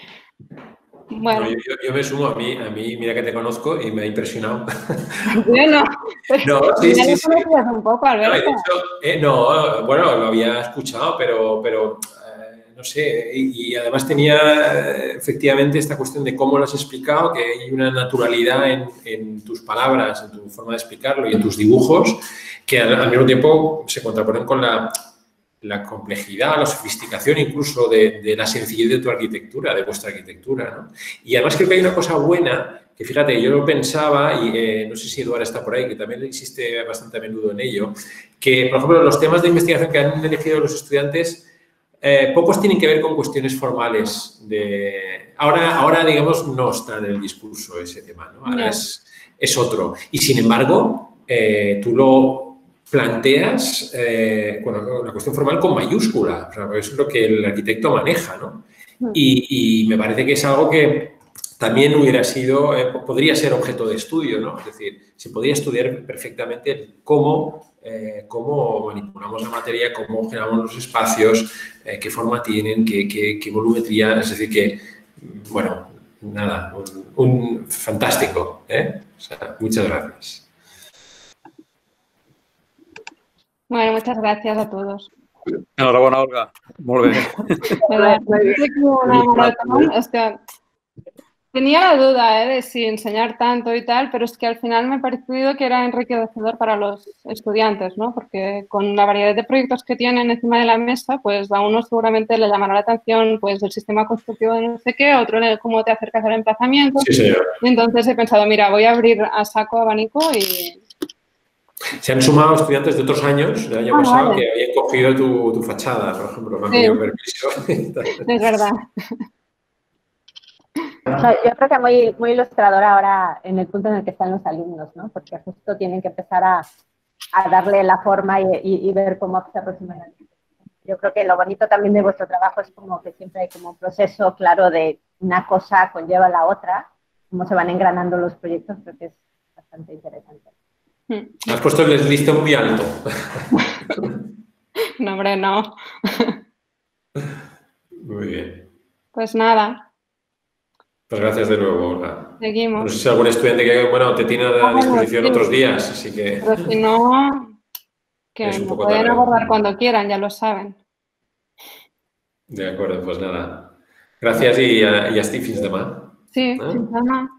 Bueno. No, yo, yo me sumo a mí, a mí, mira que te conozco y me ha impresionado. Bueno, no, sí, sí, sí. Un poco, Alberto. No, he dicho, eh, no, bueno, lo había escuchado, pero, pero eh, no sé, y, y además tenía eh, efectivamente esta cuestión de cómo lo has explicado, que hay una naturalidad en, en tus palabras, en tu forma de explicarlo y en tus dibujos, que al, al mismo tiempo se contraponen con la... la complejidad, la sofisticación incluso de, de la sencillez de tu arquitectura, de vuestra arquitectura, ¿no? Y además creo que hay una cosa buena, que fíjate, yo lo pensaba, y eh, no sé si Eduardo está por ahí, que también insiste bastante a menudo en ello, que, por ejemplo, los temas de investigación que han elegido los estudiantes, eh, pocos tienen que ver con cuestiones formales. De, ahora, ahora, digamos, no está en el discurso ese tema, ¿no? Ahora no. es, es otro. Y, sin embargo, eh, tú lo... planteas eh, bueno, la cuestión formal con mayúscula, o sea, eso es lo que el arquitecto maneja, ¿no? Y, y me parece que es algo que también hubiera sido, eh, podría ser objeto de estudio, ¿no? Es decir, se podría estudiar perfectamente cómo, eh, cómo manipulamos la materia, cómo generamos los espacios, eh, qué forma tienen, qué, qué, qué volumetría, es decir, que, bueno, nada, un, un fantástico, ¿eh? O sea, muchas gracias. Bueno, muchas gracias a todos. Enhorabona, Olga. Molt bé. Es que tenía la duda ¿eh? de si enseñar tanto y tal, pero es que al final me ha parecido que era enriquecedor para los estudiantes, ¿no? Porque con la variedad de proyectos que tienen encima de la mesa, pues a uno seguramente le llamará la atención pues el sistema constructivo de no sé qué, a otro cómo te acercas al emplazamiento. Sí, señor. Y entonces he pensado, mira, voy a abrir a saco abanico y... Se han sumado estudiantes de otros años, del año ah, pasado, vale. que habían cogido tu, tu fachada, por ejemplo, me han pedido permiso. Es verdad. No, yo creo que muy, muy ilustrador ahora en el punto en el que están los alumnos, ¿no? Porque justo tienen que empezar a, a darle la forma y, y, y ver cómo se aproximan. Yo creo que lo bonito también de vuestro trabajo es como que siempre hay como un proceso claro de una cosa conlleva la otra, cómo se van engranando los proyectos, creo que es bastante interesante. Has puesto el listón muy alto. No, hombre, no. Muy bien. Pues nada. Pues gracias de nuevo, Olga. Seguimos. No sé si algún estudiante que, bueno, te tiene a ah, disposición sí. otros días, así que... Pero si no, que me pueden tarde. abordar cuando quieran, ya lo saben. De acuerdo, pues nada. Gracias y, y hasta fins demà. Sí, fins demà.